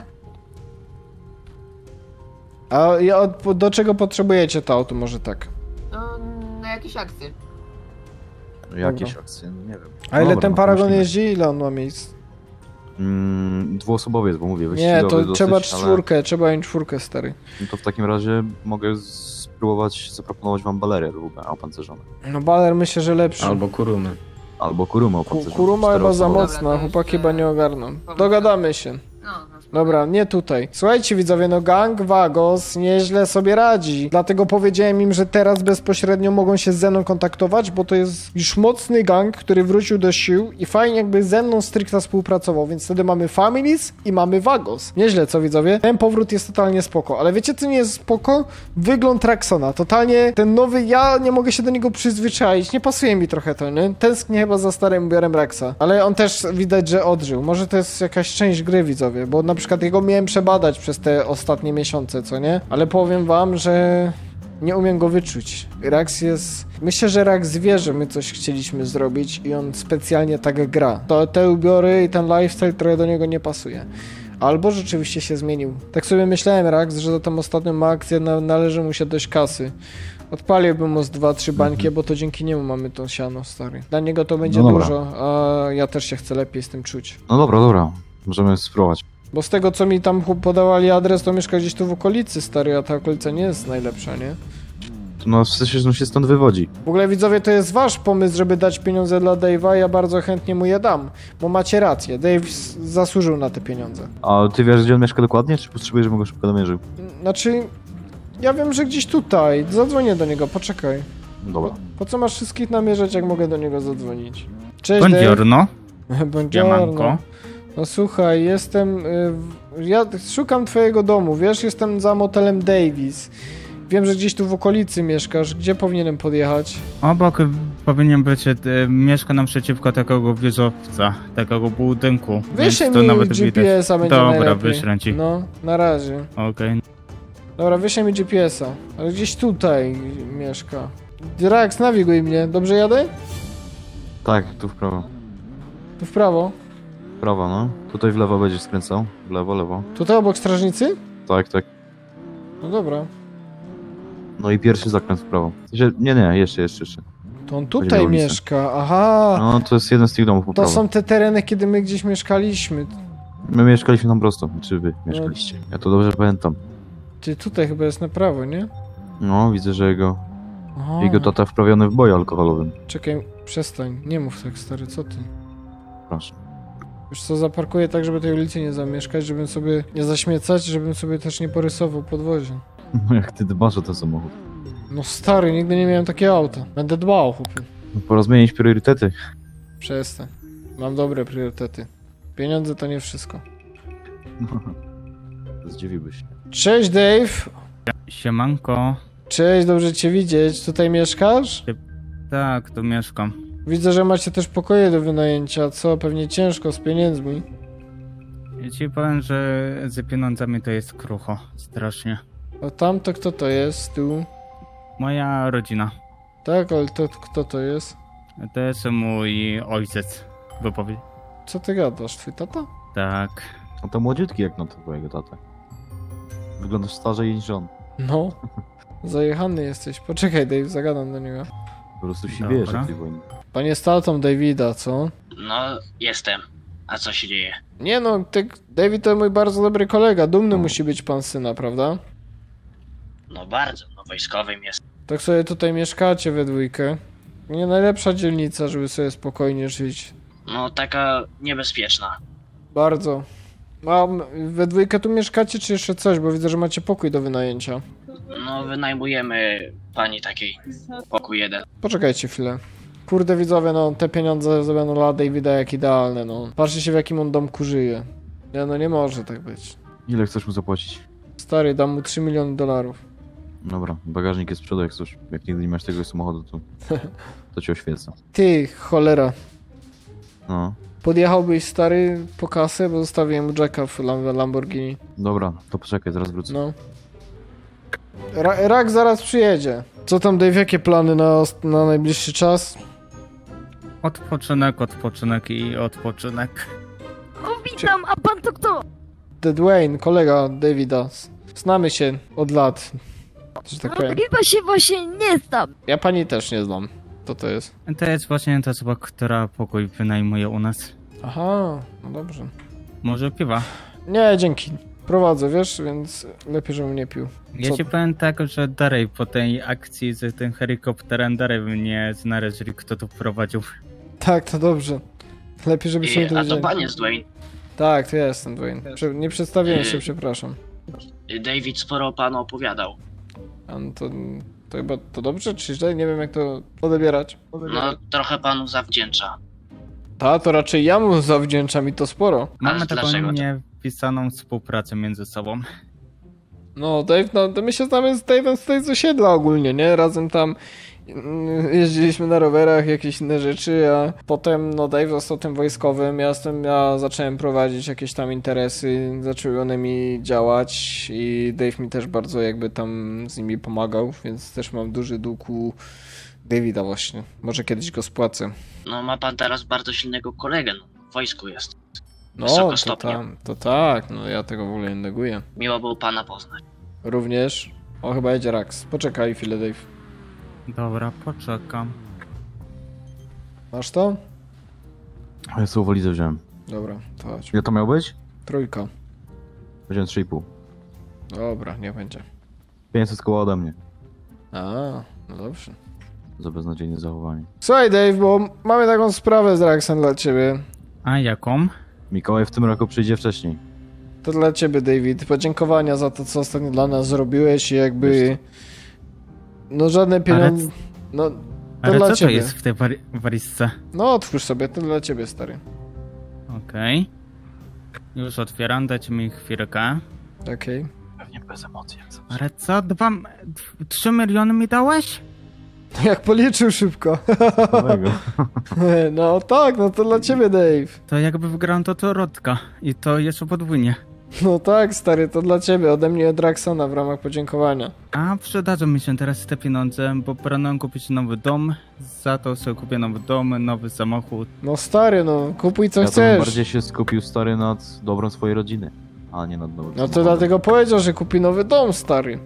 A do czego potrzebujecie to auto, może tak? No, na jakieś akcje. Jakieś Dobra. akcje, no nie wiem. A ile Dobra, ten no, Paragon pomyślimy. jeździ? Ile on ma miejsc? Dwuosobowiec, bo mówię, Nie, wyścigowy to dosyć, trzeba ale... czwórkę, trzeba im czwórkę, stary. No to w takim razie mogę spróbować zaproponować wam balerię opancerzone. No Baler myślę, że lepszy. Albo kurumy. Albo kurumę opancerzoną. Kuruma chyba za Czteroosobowe. mocna, Dobra, to chłopaki jeszcze- chyba nie ogarną. Dogadamy się. No, Dobra, nie tutaj. Słuchajcie widzowie, no gang Vagos nieźle sobie radzi. Dlatego powiedziałem im, że teraz bezpośrednio mogą się ze mną kontaktować, bo to jest już mocny gang, który wrócił do sił i fajnie jakby ze mną stricte współpracował, więc wtedy mamy Families i mamy Vagos. Nieźle, co widzowie? Ten powrót jest totalnie spoko, ale wiecie co nie jest spoko? Wygląd Traxona. Totalnie ten nowy, ja nie mogę się do niego przyzwyczaić, nie pasuje mi trochę to, nie? Tęsknię chyba za starym ubiorem Raxa, ale on też widać, że odżył. Może to jest jakaś część gry, widzowie, bo na przykład jego miałem przebadać przez te ostatnie miesiące, co nie? Ale powiem wam, że nie umiem go wyczuć. Rax jest... Myślę, że Rax wie, że my coś chcieliśmy zrobić i on specjalnie tak gra. To te ubiory i ten lifestyle trochę do niego nie pasuje. Albo rzeczywiście się zmienił. Tak sobie myślałem, Rax, że za tą ostatnią akcję należy mu się dość kasy. Odpaliłbym mu z 2-3 bańki, bo to dzięki niemu mamy to siano, stary. Dla niego to będzie No dobra. dużo, a ja też się chcę lepiej z tym czuć. No dobra. Możemy spróbować. Bo z tego, co mi tam podawali adres, to mieszka gdzieś tu w okolicy, stary, a ta okolica nie jest najlepsza, nie? No w sensie, że on się stąd wywodzi. W ogóle, widzowie, to jest wasz pomysł, żeby dać pieniądze dla Dave'a, ja bardzo chętnie mu je dam, bo macie rację, Dave zasłużył na te pieniądze. A ty wiesz, gdzie on mieszka dokładnie, czy potrzebujesz, żebym go szybko namierzył? Znaczy, ja wiem, że gdzieś tutaj, zadzwonię do niego, poczekaj. Dobra. Po co masz wszystkich namierzać, jak mogę do niego zadzwonić? Cześć, Buongiorno, Dave. Buongiorno. Siemanko. No słuchaj, jestem... ja szukam twojego domu, wiesz? Jestem za motelem Davis. Wiem, że gdzieś tu w okolicy mieszkasz. Gdzie powinienem podjechać? Obok powinien być, mieszka naprzeciwko takiego wieżowca, takiego budynku. Wyślij więc to mi nawet widać. GPS-a, będzie Dobra, najlepiej. wyślę ci. No, na razie. Okej. Dobra, wyślij mi GPS-a. Ale gdzieś tutaj mieszka. Drax, nawiguj mnie. Dobrze jadę? Tak, tu w prawo. Tu w prawo. W prawo, no. Tutaj w lewo będziesz skręcał. W lewo. Tutaj obok strażnicy? Tak. No dobra. No i pierwszy zakręt w prawo. W sensie, nie, jeszcze. To on Będzie tutaj ulica. mieszka. Aha! No to jest jeden z tych domów po To prawo. są te tereny, kiedy my gdzieś mieszkaliśmy. My mieszkaliśmy tam prosto, czy wy mieszkaliście? Ja to dobrze pamiętam. Ty tutaj chyba jest na prawo, nie? No, widzę, że jego Aha. tata wprawiony w boju alkoholowym. Czekaj, przestań. Nie mów tak, stary, co ty? Proszę. Wiesz co, zaparkuję tak, żeby tej ulicy nie zamieszkać, żebym sobie nie zaśmiecać, żebym sobie też nie porysował podwozia. No jak ty dbasz o ten samochód. No stary, nigdy nie miałem takiego auta. Będę dbał, chłopie. Pora zmienić priorytety. Przestań. Mam dobre priorytety. Pieniądze to nie wszystko. Zdziwiłbyś się. Cześć, Dave! Siemanko. Cześć, dobrze cię widzieć. Tutaj mieszkasz? Tak, tu mieszkam. Widzę, że macie też pokoje do wynajęcia, co? Pewnie ciężko z pieniędzmi. Ja ci powiem, że z pieniądzami to jest krucho. Strasznie. A tamto kto to jest? Tu? Moja rodzina. Tak, ale to kto to jest? To jest mój ojciec. Wypowiedź. Co ty gadasz? Twój tata? Tak. No to młodziutki jak na twojego tatę. Wyglądasz starzej niż on. No. Zajechany jesteś. Poczekaj, Dave, zagadam do niego. Po prostu siwiejesz Dobra. od tej wojny. Pan jest tatą Davida, co? No, jestem. A co się dzieje? Nie no, David to mój bardzo dobry kolega, dumny musi być pan z syna, prawda? No bardzo, no wojskowym jest. Tak sobie tutaj mieszkacie we dwójkę. Nie najlepsza dzielnica, żeby sobie spokojnie żyć. No taka niebezpieczna. Bardzo. A we dwójkę tu mieszkacie, czy jeszcze coś? Bo widzę, że macie pokój do wynajęcia. No wynajmujemy pani takiej pokój jeden. Poczekajcie chwilę. Kurde widzowie, no te pieniądze zrobiono dla Davida jak idealne, no. Patrzcie się w jakim on domku żyje. Nie no, nie może tak być. Ile chcesz mu zapłacić? Stary, dam mu $3 miliony. Dobra, bagażnik jest z przodu, jak chcesz. Jak nigdy nie masz tego samochodu, to cię oświeca. Ty, cholera. No. Podjechałbyś stary po kasę, bo zostawiłem mu Jacka w Lamborghini. Dobra, to poczekaj, zaraz wrócę. No. Rak zaraz przyjedzie. Co tam, Dave, jakie plany na najbliższy czas? Odpoczynek i odpoczynek. O, witam, a pan to kto? The Dwayne, kolega Davida. Znamy się od lat. Że tak No, powiem. chyba się właśnie nie znam. Ja pani też nie znam. Co to jest? To jest właśnie ta osoba, która pokój wynajmuje u nas. Aha, no dobrze. Może piwa? Nie, dzięki. Prowadzę, wiesz, więc lepiej, żebym nie pił. Ja Co? ci powiem tak, że dalej po tej akcji z tym helikopterem dalej mnie znaleźli, kto tu prowadził. Tak, to dobrze. Lepiej, żebyśmy to A to wiedzieli. pan jest Dwayne. Tak, to ja jestem Dwayne. Nie przedstawiłem się, przepraszam. David sporo panu opowiadał. A no to chyba to dobrze, czy źle? Nie wiem, jak to odebierać. No trochę panu zawdzięcza. To raczej ja mu zawdzięczam i to sporo. Mamy Ale taką dlaczego to? niepisaną współpracę między sobą. No, Dave, no to my się znamy z Dave'em tutaj z osiedla ogólnie, nie? Razem tam jeździliśmy na rowerach, jakieś inne rzeczy, a potem, no Dave został tym wojskowym, ja zacząłem prowadzić jakieś tam interesy, zaczęły one mi działać i Dave mi też bardzo jakby tam z nimi pomagał, więc też mam duży dług u Davida właśnie. Może kiedyś go spłacę. No ma pan teraz bardzo silnego kolegę, no, w wojsku jest. No, Wysoko stopnia. to tak, no ja tego w ogóle nie neguję. Miło było pana poznać. Również, chyba jedzie Rax. Poczekaj chwilę, Dave. Dobra, poczekam. Masz to? A ja sobie walizę wziąłem. Dobra, to chodź. Ile to miał być? 3. Wziąłem 3,5. Dobra, nie będzie. 500 koła ode mnie. No dobrze. Za beznadziejne zachowanie. Słuchaj, Dave, bo mamy taką sprawę z Raxem dla ciebie. A jaką? Mikołaj w tym roku przyjdzie wcześniej. To dla ciebie, David. Podziękowania za to, co ostatnio dla nas zrobiłeś i jakby... No żadne pieniądze... No, to Ale dla co ciebie. to jest w tej walizce? No otwórz sobie, to dla ciebie, stary. Okej. Już otwieram, dajcie mi chwilkę. Okej. Pewnie bez emocji, jak zawsze. Ale co? 3 miliony mi dałeś? Jak policzył szybko. Nowego. No tak, no to dla ciebie, Dave. To jakby wygrałem to Rodka. I to jeszcze podwójnie. No tak, stary, to dla ciebie, ode mnie od Raxona w ramach podziękowania. A przydadzą mi się teraz te pieniądze, bo planuję kupić nowy dom. Za to sobie kupię nowy dom, nowy samochód. No stary, no kupuj co Ja to bym chcesz. bardziej się skupił stary nad dobrem swojej rodziny, a nie nad dobrem No to samochodem. dlatego powiedział, że kupi nowy dom, stary.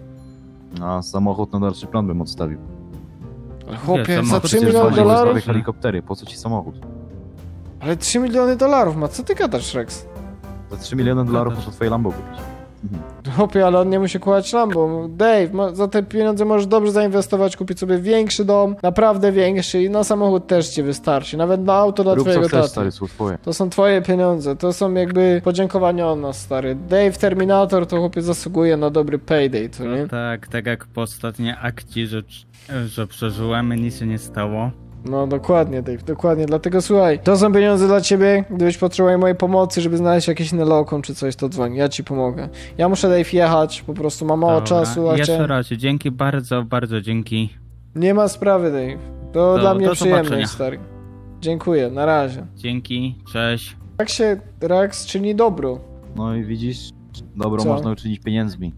A samochód na dalszy plan bym odstawił. Ale chłopie, Wiesz, za samochód 3 jest miliony fajny, dolarów? Stare helikoptery, po co ci samochód? Ale 3 miliony dolarów ma, co ty gadasz, Rex? Za 3 miliony dolarów muszę twoje Lambo kupić. Chłopie, ale on nie musi kupować Lambo. Dave, za te pieniądze możesz dobrze zainwestować, kupić sobie większy dom, naprawdę większy i na samochód też ci wystarczy. Nawet na auto dla Rób co twojego chcesz, taty. stary, są twoje. To są twoje pieniądze, to są jakby podziękowania od nas, stary. Dave Terminator to chłopie zasługuje na dobry payday, co nie? Tak jak po ostatniej akcji, że przeżyłem, nic się nie stało. No dokładnie, Dave, dokładnie. Dlatego słuchaj, to są pieniądze dla ciebie. Gdybyś potrzebował mojej pomocy, żeby znaleźć jakieś inne lokon czy coś, to dzwoń, ja ci pomogę. Ja muszę, Dave, jechać, po prostu mam mało Dobra. czasu, a Jeszcze chciałem... raz, dzięki bardzo dzięki. Nie ma sprawy, Dave. To dla mnie do przyjemność, zobaczenia. stary. Dziękuję, na razie. Dzięki, cześć. Tak się Rax czyni dobro. No i widzisz, dobro Co? można uczynić pieniędzmi.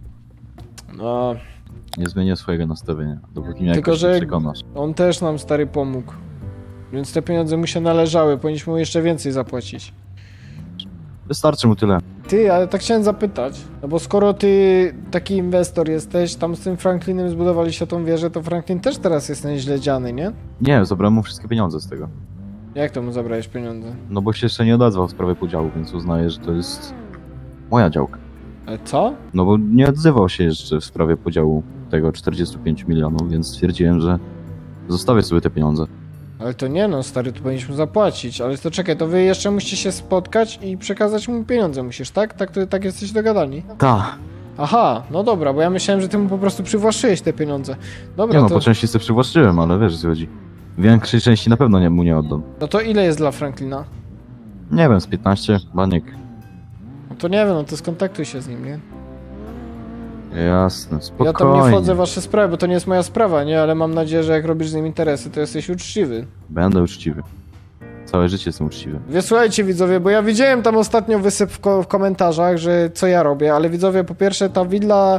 No, Nie zmienię swojego nastawienia, dopóki mnie Tylko, jakoś że- nie przekonasz. on też nam, stary, pomógł. Więc te pieniądze mu się należały, powinniśmy mu jeszcze więcej zapłacić. Wystarczy mu tyle. Ty, ale tak chciałem zapytać, no bo skoro ty taki inwestor jesteś, tam z tym Franklinem zbudowaliście tą wieżę, to Franklin też teraz jest nieźle dziany, nie? Nie, zabrałem mu wszystkie pieniądze z tego. Jak to mu zabrałeś pieniądze? No bo się jeszcze nie odezwał w sprawie podziału, więc uznaję, że to jest moja działka. Ale co? No bo nie odzywał się jeszcze w sprawie podziału tego 45 milionów, więc stwierdziłem, że zostawię sobie te pieniądze. Ale to nie no, stary, tu powinniśmy zapłacić. Ale to czekaj, to wy jeszcze musicie się spotkać i przekazać mu pieniądze musisz, tak? Tak jesteście dogadani? Ta. Aha, no dobra, bo ja myślałem, że ty mu po prostu przywłaszczyłeś te pieniądze. Dobra, Nie no, to... po części sobie przywłaszczyłem, ale wiesz, co chodzi. Większej części na pewno mu nie oddam. No to ile jest dla Franklina? Nie wiem, z 15, baniek. No to nie wiem, no to skontaktuj się z nim, nie? Jasne, spokojnie. Ja tam nie wchodzę w wasze sprawy, bo to nie jest moja sprawa, nie? Ale mam nadzieję, że jak robisz z nim interesy, to jesteś uczciwy. Będę uczciwy. Całe życie jestem uczciwy. Wie, słuchajcie widzowie, bo ja widziałem tam ostatnio wysyp w komentarzach, że co ja robię, ale widzowie, po pierwsze ta willa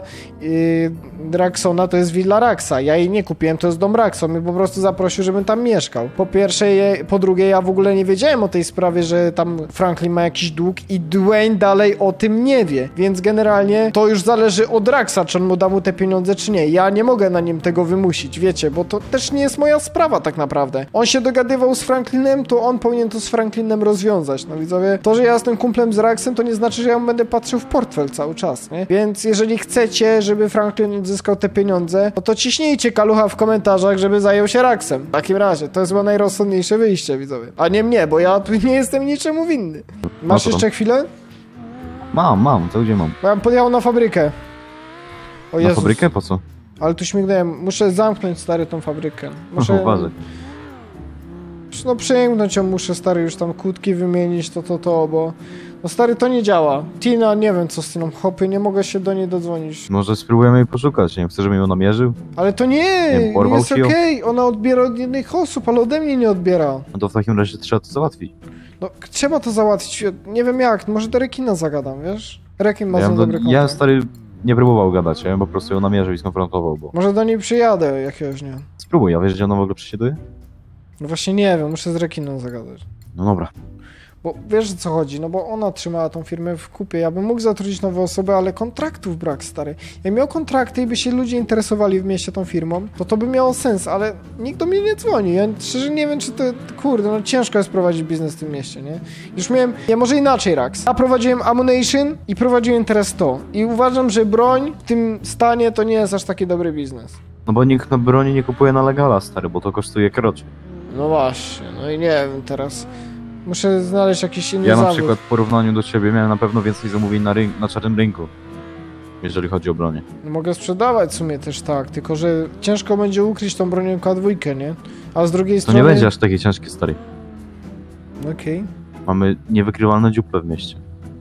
Raxona to jest willa Raxa, ja jej nie kupiłem, to jest dom Raxon, mnie po prostu zaprosił, żebym tam mieszkał. Po pierwsze, po drugie, ja w ogóle nie wiedziałem o tej sprawie, że tam Franklin ma jakiś dług i Dwayne dalej o tym nie wie, więc generalnie to już zależy od Raxa, czy on mu da mu te pieniądze, czy nie. Ja nie mogę na nim tego wymusić, wiecie, bo to też nie jest moja sprawa tak naprawdę. On się dogadywał z Franklinem, to on powinien to z Franklinem rozwiązać. No widzowie, to, że ja jestem kumplem z Raxem, to nie znaczy, że ja mu będę patrzył w portfel cały czas, nie? Więc jeżeli chcecie, żeby Franklin odzyskał te pieniądze, no to ciśnijcie kalucha w komentarzach, żeby zajął się Raxem. W takim razie, to jest chyba najrozsądniejsze wyjście, widzowie. A nie mnie, bo ja tu nie jestem niczemu winny. Masz No to jeszcze chwilę? Mam, to gdzie mam? Bo ja bym podjechał na fabrykę. O Na fabrykę? Po co? Ale tu śmignąłem. Muszę zamknąć, stary, tą fabrykę. Muszę... Uważaj. No przymknąć ją muszę, stary, już tam kłódki wymienić, to, bo... No stary, to nie działa. Tina, nie wiem co z Tiną, hopy, nie mogę się do niej dodzwonić. Może spróbujemy jej poszukać, nie wiem, chcę, żebym ją namierzył? Ale to Nie nie wiem, porwał jest ci ją? okej, ona odbiera od innych osób, ale ode mnie nie odbiera. No to w takim razie trzeba to załatwić. No, trzeba to załatwić, nie wiem jak, może do rekina zagadam, wiesz? Rekin ma za dobry kontakt. Ja stary nie próbował gadać, ja bym po prostu ją namierzył i skonfrontował, bo... Może do niej przyjadę jakiegoś dnia. Spróbuj, a wiesz, gdzie ona w ogóle przesieduje? No właśnie nie wiem, muszę z rekiną zagadać. No dobra. Bo wiesz o co chodzi, no bo ona trzymała tą firmę w kupie, ja bym mógł zatrudnić nowe osoby, ale kontraktów brak, stary. Jak miał kontrakty i by się ludzie interesowali w mieście tą firmą, to by miało sens, ale nikt do mnie nie dzwoni. Ja szczerze nie wiem, czy to, kurde, no ciężko jest prowadzić biznes w tym mieście, nie? Już miałem, ja może inaczej, Rax. Ja prowadziłem Ammunition i prowadziłem teraz to. I uważam, że broń w tym stanie to nie jest aż taki dobry biznes. No bo nikt na broni nie kupuje na legala, stary, bo to kosztuje krocie. No właśnie, no i nie wiem teraz. Muszę znaleźć jakiś inny Ja na zawód. przykład w porównaniu do ciebie miałem na pewno więcej zamówień na czarnym rynku, jeżeli chodzi o bronię. No mogę sprzedawać w sumie też tak, tylko że ciężko będzie ukryć tą bronię K2, nie? A z drugiej To strony... nie będzie aż takie ciężkie, stary. Okej. Mamy niewykrywalne dziuple w mieście.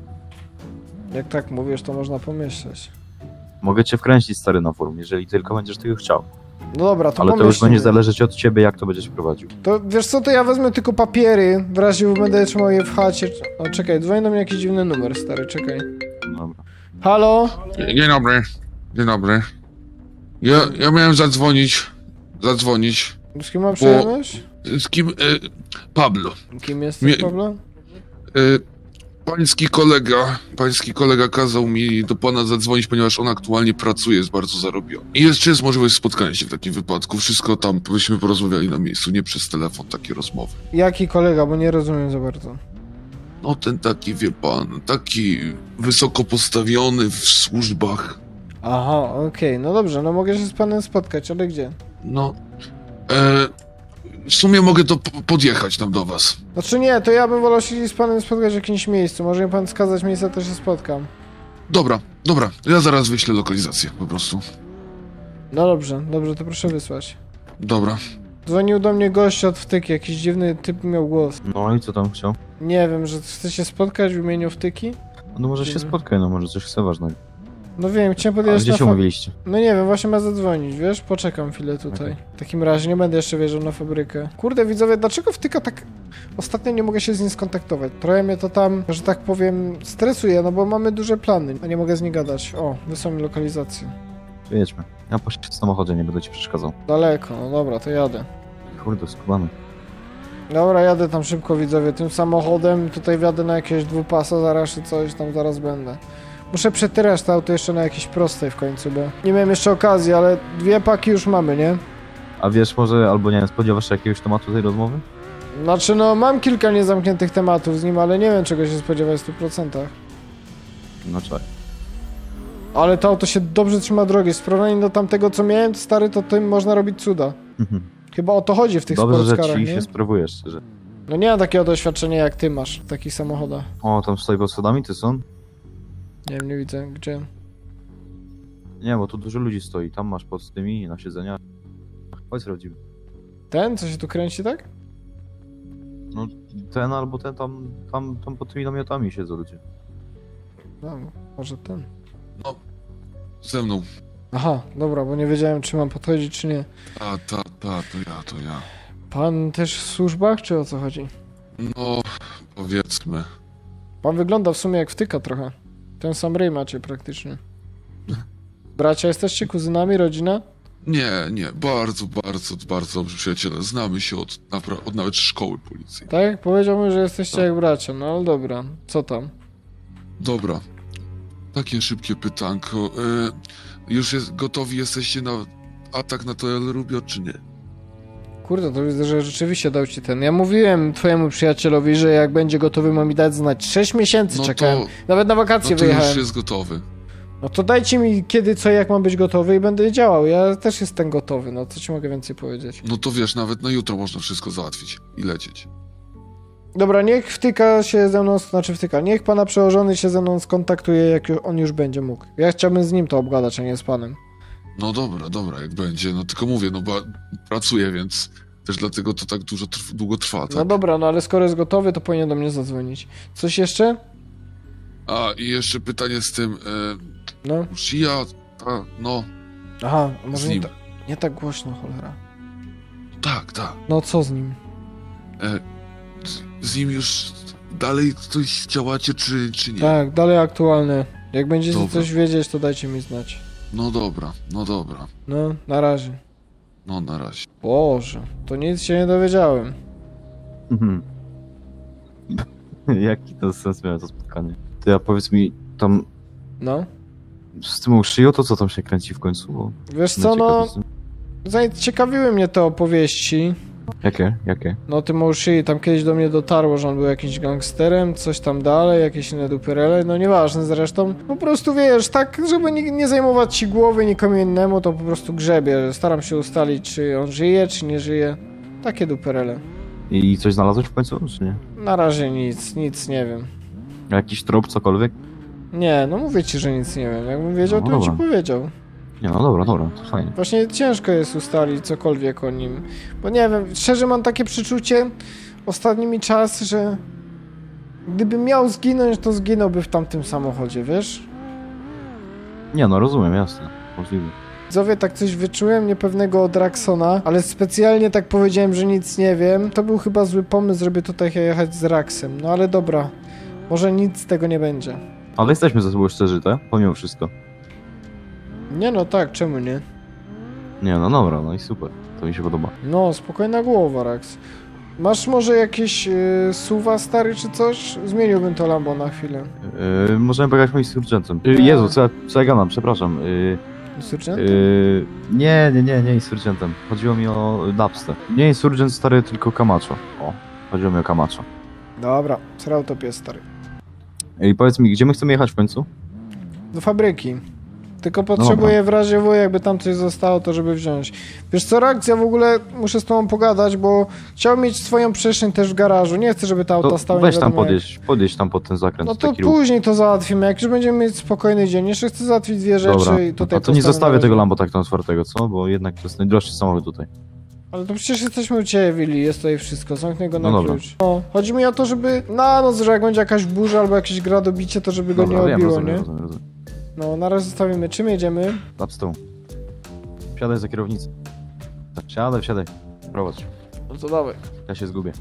Jak tak mówisz, to można pomyśleć. Mogę cię wkręcić, stary, na forum, jeżeli tylko będziesz tego chciał. No dobra, to Ale to już pomyślimy. będzie zależeć od ciebie, jak to będziesz prowadził. To wiesz co, to ja wezmę tylko papiery, w razie będę trzymał je w chacie. O, czekaj, dzwoni do mnie jakiś dziwny numer, stary, czekaj. Dobra. Halo? Dzień dobry. Dzień dobry. Ja miałem zadzwonić. Z kim mam przyjemność? Z kim? Pablo. Kim jesteś, Pablo? Pański kolega kazał mi do pana zadzwonić, ponieważ on aktualnie pracuje, jest bardzo zarobiony. I jeszcze jest możliwość spotkania się w takim wypadku. Wszystko tam byśmy porozmawiali na miejscu, nie przez telefon, takie rozmowy. Jaki kolega, bo nie rozumiem za bardzo. No ten taki, wie pan, taki wysoko postawiony w służbach. Aha, okej, no dobrze, no mogę się z panem spotkać, ale gdzie? No, w sumie mogę to podjechać tam do was. Znaczy nie, to ja bym wolał się z panem spotkać w jakimś miejscu. Może mi pan wskazać miejsce, to się spotkam. Dobra, ja zaraz wyślę lokalizację po prostu. No dobrze, to proszę wysłać. Dobra. Dzwonił do mnie gość od wtyki, jakiś dziwny typ miał głos. No i co tam chciał? Nie wiem, że chce się spotkać w imieniu wtyki? No może się spotkaj, no może coś chce ważnego. No wiem, chciałem A podjechać gdzie na się umówiliście? No nie wiem, właśnie ma zadzwonić, wiesz? Poczekam chwilę tutaj. W takim razie nie będę jeszcze wjeżdżał na fabrykę. Kurde, widzowie, dlaczego wtyka tak... Ostatnio nie mogę się z nim skontaktować. Trochę mnie to tam, że tak powiem, stresuje, no bo mamy duże plany, a nie mogę z nim gadać. O, wysłał mi lokalizację. To jedźmy. Ja poślę w samochodzie, nie będę ci przeszkadzał. Daleko, no dobra, to jadę. Kurde, skubany. Dobra, jadę tam szybko, widzowie, tym samochodem. Tutaj wjadę na jakieś dwupasa zaraz czy coś, tam zaraz będę. Muszę przetyrać to auto jeszcze na jakiejś prostej w końcu, bo nie miałem jeszcze okazji, ale 2 paki już mamy, nie? A wiesz może, albo nie wiem, spodziewasz się jakiegoś tematu tej rozmowy? Znaczy no, mam kilka niezamkniętych tematów z nim, ale nie wiem czego się spodziewać w 100%. No czekaj. Ale to auto się dobrze trzyma drogi. W porównaniu do tamtego co miałem, stary, to tym można robić cuda. Chyba o to chodzi w tych Dobrze, że sportscarach, ci nie? się sprawujesz, szczerze. No nie mam takiego doświadczenia jak ty masz w takich samochodach. O, tam stoi pod schodami, ty są? Nie wiem, nie widzę, gdzie. Nie, bo tu dużo ludzi stoi. Tam masz pod tymi na siedzeniach. Chodź sprawdzimy. Ten, co się tu kręci, tak? No ten albo ten tam pod tymi namiotami siedzą ludzie. No, może ten. No, ze mną. Aha, dobra, bo nie wiedziałem, czy mam podchodzić, czy nie. To ja. Pan też w służbach, czy o co chodzi? No, powiedzmy. Pan wygląda w sumie jak wtyka trochę. Ten sam ryj macie praktycznie. Bracia jesteście, kuzynami, rodzina? Nie, bardzo dobrze przyjaciele. Znamy się od nawet szkoły policji. Tak? Powiedziałbym, że jesteście Tak. jak bracia, no ale dobra. Co tam? Dobra. Takie szybkie pytanko. Już gotowi jesteście na atak na to El Rubio, czy nie? Kurde, to widzę, że rzeczywiście dał ci ten. Ja mówiłem twojemu przyjacielowi, że jak będzie gotowy, ma mi dać znać. 6 miesięcy No czekałem. to, Nawet na no wakacje to wyjechałem. już jest gotowy. No to dajcie mi kiedy, co, jak mam być gotowy i będę działał. Ja też jestem gotowy, no co ci mogę więcej powiedzieć. No to wiesz, nawet na jutro można wszystko załatwić i lecieć. Dobra, niech wtyka się ze mną, niech pana przełożony się ze mną skontaktuje, jak on już będzie mógł. Ja chciałbym z nim to obgadać, a nie z panem. No dobra, jak będzie. No tylko mówię, no bo pracuję, więc też dlatego to tak długo trwa, tak? No dobra, no ale skoro jest gotowy, to powinien do mnie zadzwonić. Coś jeszcze? A, i jeszcze pytanie z tym, No. Shia, no, Aha, z może nim. nie tak głośno, cholera. Tak. No co z nim? Z nim już dalej coś działacie, czy nie? Tak, dalej aktualne. Jak będziecie Dobra. coś wiedzieć, to dajcie mi znać. No dobra. No, na razie. No na razie. Boże, to nic się nie dowiedziałem. Jaki to sens miało to spotkanie? Ty, a powiedz mi, tam No. z tym Ushio, to co tam się kręci w końcu? Bo Wiesz no, co, ciekaw no, jestem. zaciekawiły mnie te opowieści. Jakie? No, tym O'Shea tam kiedyś do mnie dotarło, że on był jakimś gangsterem, coś tam dalej, jakieś inne duperele, no nieważne zresztą. Po prostu wiesz, tak, żeby nie zajmować ci głowy nikomu innemu, to po prostu grzebię. Staram się ustalić, czy on żyje, czy nie żyje. Takie duperele. I coś znalazłeś w końcu, czy nie? Na razie nic nie wiem. Jakiś trop, cokolwiek? Nie, no mówię ci, że nic nie wiem. Jakbym wiedział, No to bym ci dobra. powiedział. Nie, no dobra, to fajnie. Właśnie ciężko jest ustalić cokolwiek o nim. Bo nie wiem, szczerze mam takie przeczucie ostatnimi czasy, że gdybym miał zginąć, to zginąłby w tamtym samochodzie, wiesz? Nie, no rozumiem, jasne. Możliwe. Widzowie, tak coś wyczułem niepewnego od Raxona, ale specjalnie tak powiedziałem, że nic nie wiem. To był chyba zły pomysł, żeby tutaj jechać z Raxem. No ale dobra, może nic z tego nie będzie. Ale jesteśmy ze sobą szczerzy, tak? Pomimo wszystko. Nie no tak, czemu nie? Nie, no dobra, no i super. To mi się podoba. No, spokojna głowa, Rax. Masz może jakieś suwa stary czy coś? Zmieniłbym to Lambo na chwilę. Możemy pojechać moim Insurgentem. Jezu, co ja gadam, przepraszam. Insurgent? Nie Insurgentem. Chodziło mi o Dubstep. Nie Insurgent stary, tylko Camacho. O, chodziło mi o Camacho. Dobra, srałtop jest stary. I powiedz mi, gdzie my chcemy jechać w końcu? Do fabryki. Tylko potrzebuję w razie W, jakby tam coś zostało, to żeby wziąć. Wiesz co, Reakcja, w ogóle muszę z tobą pogadać, bo chciałbym mieć swoją przestrzeń też w garażu. Nie chcę, żeby ta auta To stały weź nie tam wiadomo jak. podjedź tam pod ten zakręt. No to taki ruch. później to załatwimy, jak już będziemy mieć spokojny dzień. Jeszcze chcę załatwić dwie rzeczy Dobra, i tutaj a to nie postawię zostawię na tego razie. Lambo tak tam otwartego, co? Bo jednak to jest najdroższy samochód tutaj. Ale to przecież jesteśmy u ciebie, Willy, jest tutaj wszystko, zamknę go na No dobra. klucz. No, chodzi mi o to, żeby na noc, że jak będzie jakaś burza albo jakieś gradobicie, to żeby go Dobra, nie wiem, odbiło, rozumiem. nie? No, na razie zostawimy. Czym jedziemy? Tam z tyłu. Wsiadaj za kierownicę. Wsiadaj. Prowadź. No to dawaj. Ja się zgubię.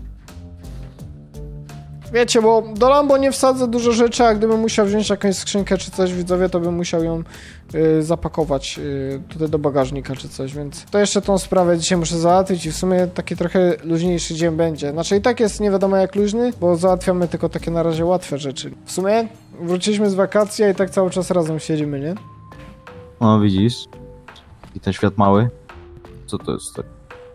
Wiecie, bo do Lambo nie wsadzę dużo rzeczy, a gdybym musiał wziąć jakąś skrzynkę czy coś, widzowie, to bym musiał ją zapakować tutaj do bagażnika czy coś, więc to jeszcze tą sprawę dzisiaj muszę załatwić i w sumie taki trochę luźniejszy dzień będzie. Znaczy i tak jest nie wiadomo jak luźny, bo załatwiamy tylko takie na razie łatwe rzeczy. W sumie wróciliśmy z wakacji, a i tak cały czas razem siedzimy, nie? No widzisz. I ten świat mały. Co to jest?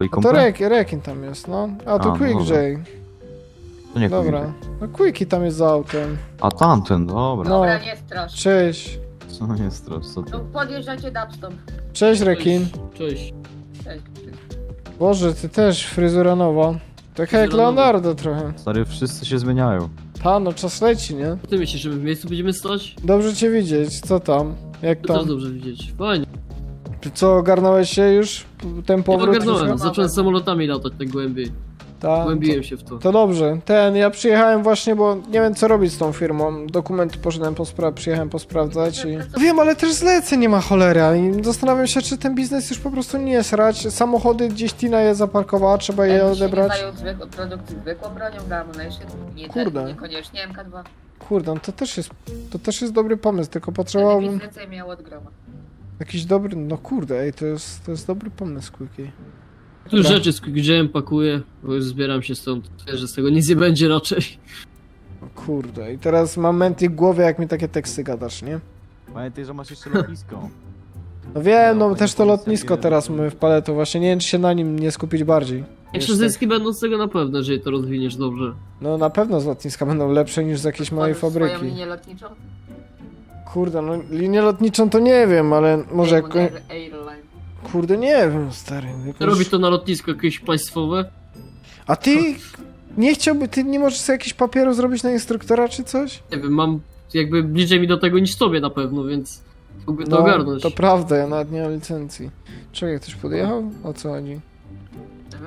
Twoi To kumple? Rekin tam jest, no. A to A, no Quick dobra. J. To nie Dobra. Quick. No Quickie tam jest za autem. A tamten, dobra. No. Dobra, nie strasz. Cześć. Co jest strasz, co ty? No podjeżdżacie dubstop. Cześć Rekin. Cześć. Cześć. Boże, ty też, fryzura nowa. Taka jak Fryzura nowa. Leonardo trochę. Stary, wszyscy się zmieniają. Ta, no czas leci, nie? Ty myślisz, że my w miejscu będziemy stać? Dobrze cię widzieć, co tam? Jak To też tam? dobrze widzieć. Fajnie. Co, ogarnąłeś się już? Ten Nie powrót? ogarnąłem, wszystko? zacząłem samolotami latać tak głębiej. Ta, Głębiłem się w to. to dobrze. Ja przyjechałem właśnie, bo nie wiem co robić z tą firmą. Dokumenty poszedłem przyjechałem posprawdzać i... Wiem, ale też zleceń nie ma cholera i zastanawiam się, czy ten biznes już po prostu nie srać. Samochody gdzieś Tina je zaparkowała, trzeba je Jakby się odebrać. nie zajął od produkcji zwykłą bronią, ammunition, Kurde. niekoniecznie MK2. Kurde, no to też jest dobry pomysł, tylko Lepiej potrzebowałbym więcej miał od groma. jakiś dobry... No kurde, ej, to jest dobry pomysł, Quickie. Tu Dobra. rzeczy gdziełem pakuję, bo już zbieram się stąd. Wiesz, że z tego nic nie będzie raczej. O kurde, i teraz mam męty w głowie, jak mi takie teksty gadasz, nie? Pamiętaj, że masz jeszcze lotnisko. No wiem, No, no też to panie lotnisko policjant, teraz nie, mamy w paletu, właśnie nie wiem, czy się na nim nie skupić bardziej. Jak Jeszcze- zyski będą z tego na pewno, jeżeli to rozwiniesz dobrze. No na pewno z lotniska będą lepsze niż z jakiejś małej Tworzysz swoją fabryki. linię lotniczą? Kurde, no linię lotniczą to nie wiem, ale może jako... Rymuner Airline. Kurde, nie wiem, stary. Jakoś... Robi to na lotnisko jakieś państwowe? A ty ty nie możesz sobie jakiś papieru zrobić na instruktora czy coś? Nie wiem, mam jakby bliżej mi do tego niż tobie na pewno, więc mógłbym to No, ogarnąć. to prawda, ja nawet nie mam licencji. Czekaj, ktoś podjechał? O co chodzi? Nie wiem.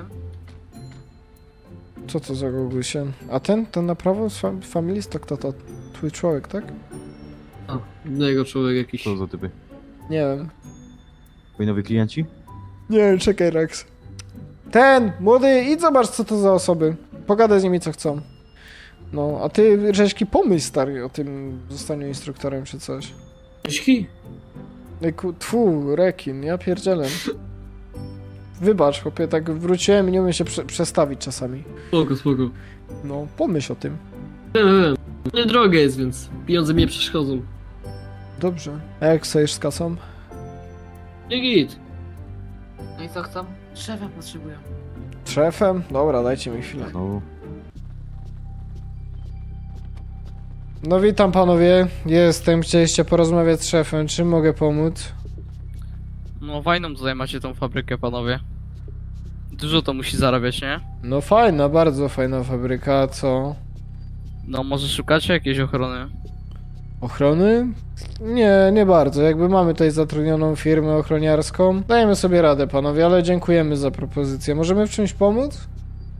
Co to za Gogusie? A ten na prawo z Families, to kto to? Twój człowiek, tak? A, innego człowiek jakiś. Co za typy? Nie wiem. Twoi nowi klienci? Nie wiem, czekaj Rex. Młody, idź zobacz co to za osoby. Pogadaj z nimi co chcą. No, a ty rzeźki pomyśl stary o tym zostaniu instruktorem czy coś. Jeśli? Rekin, ja pierdzielę. Wybacz, chłopie, tak wróciłem i nie umiem się przestawić czasami. Spoko. No, pomyśl o tym. Wiem. Nie droga jest, więc pieniądze mi nie przeszkodzą. Dobrze. A jak stajesz z kasą? Nie git. No i co chcą? Szefa potrzebują. Szefem? Dobra, dajcie mi chwilę. No, No witam panowie, jestem, chcieliście porozmawiać z szefem, czym mogę pomóc? No fajną tutaj macie tą fabrykę, panowie. Dużo to musi zarabiać, nie? No fajna, bardzo fajna fabryka, a co? No może szukacie jakiejś ochrony? Ochrony? Nie bardzo, jakby mamy tutaj zatrudnioną firmę ochroniarską. Dajemy sobie radę panowie, ale dziękujemy za propozycję. Możemy w czymś pomóc?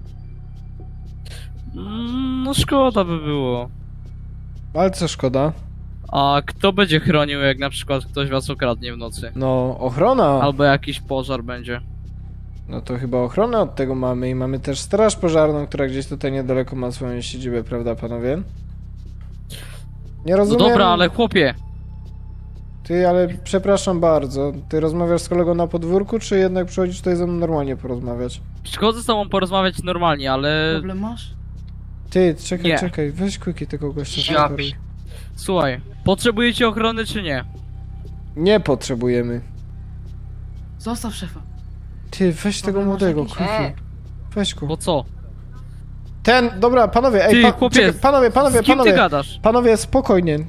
No szkoda by było. Ale co szkoda? A kto będzie chronił, jak na przykład ktoś was okradnie w nocy? No, ochrona. Albo jakiś pożar będzie. No to chyba ochronę od tego mamy i mamy też straż pożarną, która gdzieś tutaj niedaleko ma swoją siedzibę, prawda panowie? Nie No rozumiem... dobra, ale chłopie! Ty, ale przepraszam bardzo, ty rozmawiasz z kolegą na podwórku, czy jednak przychodzisz tutaj ze mną normalnie porozmawiać? Przychodzę z tobą porozmawiać normalnie, ale... Problem masz? Ty, Nie. czekaj, weź Quickie tego gościa. Ja zaoperuj. Słuchaj, potrzebujecie ochrony czy nie? Nie potrzebujemy. Zostaw szefa. Ty, weź tego Problem masz młodego, jakiś? Quickie. Weź go. Bo co? Dobra, panowie, ej, Ty, chłopie, czekaj, Z kim ty gadasz? panowie, spokojnie.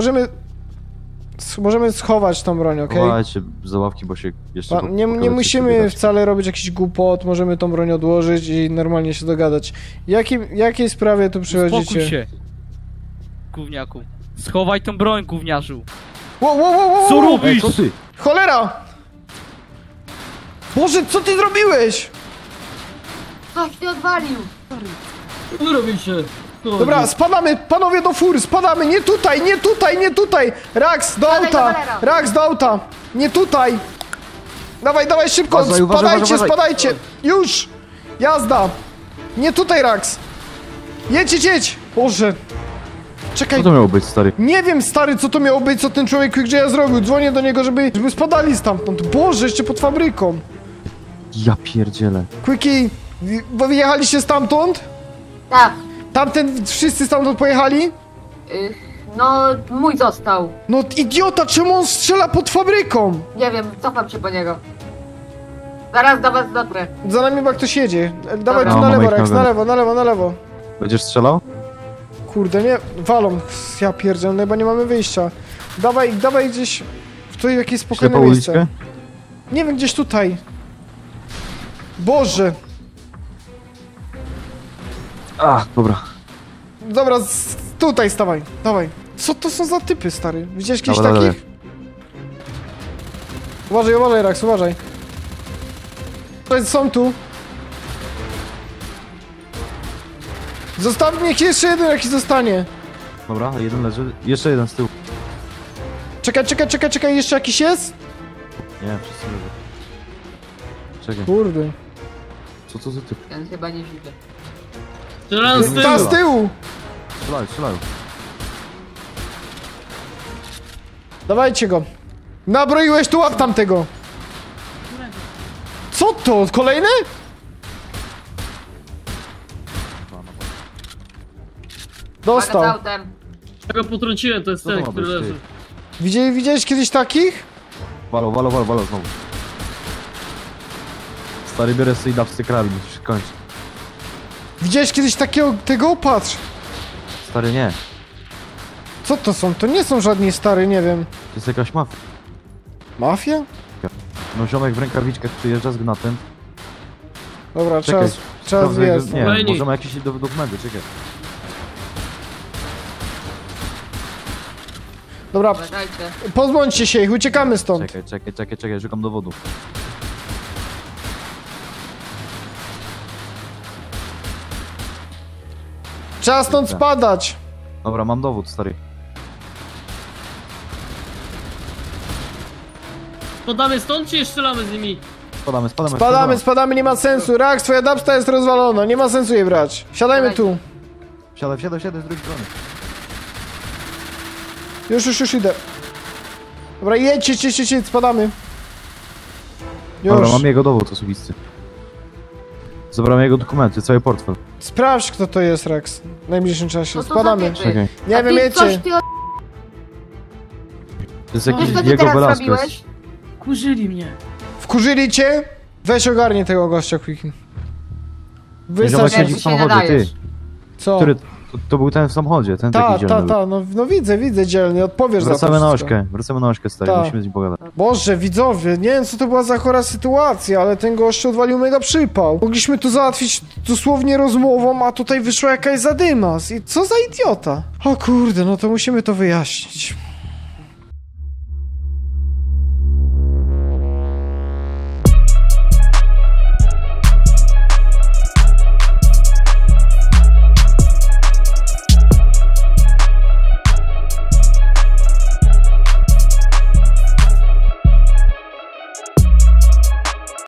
Możemy schować tą broń, okej? chowajcie za ławki, bo się jeszcze... Nie musimy wcale robić jakichś głupot, możemy tą broń odłożyć i normalnie się dogadać. Jakiej sprawie tu Spokój przychodzicie? się. Gówniaku. Schowaj tą broń, gówniarzu. Wow! Co robisz? Co ty? Cholera! Boże, co ty zrobiłeś? Coś ty odwalił! Co robicie? Dobra, spadamy, panowie do fur, spadamy, nie tutaj! Rax, do Spadaj do auta! galera. Rax, do auta! Nie tutaj! Dawaj, szybko, Uważaj. spadajcie! Już! Jazda! Nie tutaj, Rax! Jedź! Boże! Czekaj, Co to miało być, stary? nie wiem, stary, co to miało być, co ten człowiek Quick zrobił. Dzwonię do niego, żeby spadali stamtąd. Boże, jeszcze pod fabryką. Ja pierdzielę. Quickie, wyjechaliście stamtąd? Tak. Wszyscy stamtąd pojechali? No, mój został. No idiota, czemu on strzela pod fabryką? Nie wiem, cofam się po niego. Zaraz do was dotrę. Za nami chyba ktoś jedzie. Dawaj Dobra. tu na No, lewo, mamy ich Rex, na na lewo. lewo, na lewo, na lewo. Będziesz strzelał? Kurde, nie, walą. Ja pierdzielę, chyba nie mamy wyjścia. Dawaj gdzieś w to jakieś spokojne Ślepą miejsce. uliczkę? Nie wiem, gdzieś tutaj. Boże. Ach, dobra. Dobra, tutaj stawaj, dawaj. Co to są za typy, stary? Widziałeś kiedyś Dobra, takich? Uważaj, Rax, uważaj. Są tu. Zostaw, niech jeszcze jeden jakiś zostanie. Dobra, jeden leży. Jeszcze jeden z tyłu. Czekaj, jeszcze jakiś jest? Nie, wszyscy leży. Czekaj, Kurde. co to za typ? Ten chyba nie widzę. Strzelam z Ta tyłu! z tyłu! Strzelają. Dawajcie go. Nabroiłeś tu, łap tamtego. Co to? Kolejny? Uwaga z Dostał. autem. Ja go potrąciłem, to jest Co to ten, ma który być, ty? leży. Widziałeś kiedyś takich? Walą znowu. Stary, biorę sobie dawcy karabin, już się kończy. Widziałeś kiedyś takiego, tego? Patrz. Stary, nie. Co to są? To nie są żadni stary, nie wiem. To jest jakaś mafia. Mafia? No ziomek w rękawiczkach przyjeżdża z gnatem. Dobra, Czekaj, czas sprawdzę jego- jest. Nie, Fajnie. możemy jakieś dokumenty, czekaj. Dobra, Uważajcie. pozbądźcie się ich, uciekamy stąd. Czekaj, szukam dowodu. Trzeba stąd Dobra. spadać. Dobra, mam dowód, stary. Podamy stąd, czy strzelamy z nimi? Spadamy. Nie ma sensu. Rax, twoja dubsta jest rozwalona, nie ma sensu jej brać. Siadajmy tu. Wsiadaj z drugiej strony. Już idę. Dobra, jedź, spadamy. Już. Dobra, mam jego dowód osobisty. Zabrałem jego dokumenty, cały portfel. Sprawdź, kto to jest, Rex. W najbliższym czasie. No to Spadamy. za typy. Czekaj. Nie A wiem, ty coś jedźcie. ty To jest Wiesz, jakiś co ty jego teraz Velasquez. robiłeś? Kurzyli mnie. Wkurzyli cię? Weź ogarnij tego gościa, Quick. Ziomek Wystarczy. siedzi w się samochodzie, ty. nadajesz. Co? Który? To był ten w samochodzie, ten taki dzielny był. No widzę dzielnie, odpowiesz Wracamy za na to wszystko. ośkę, stary, Ta. musimy z nim pogadać. Boże, widzowie, nie wiem co to była za chora sytuacja, ale ten gość odwalił mega przypał. Mogliśmy tu załatwić dosłownie rozmową, a tutaj wyszła jakaś zadyma. I co za idiota? O kurde, no to musimy to wyjaśnić.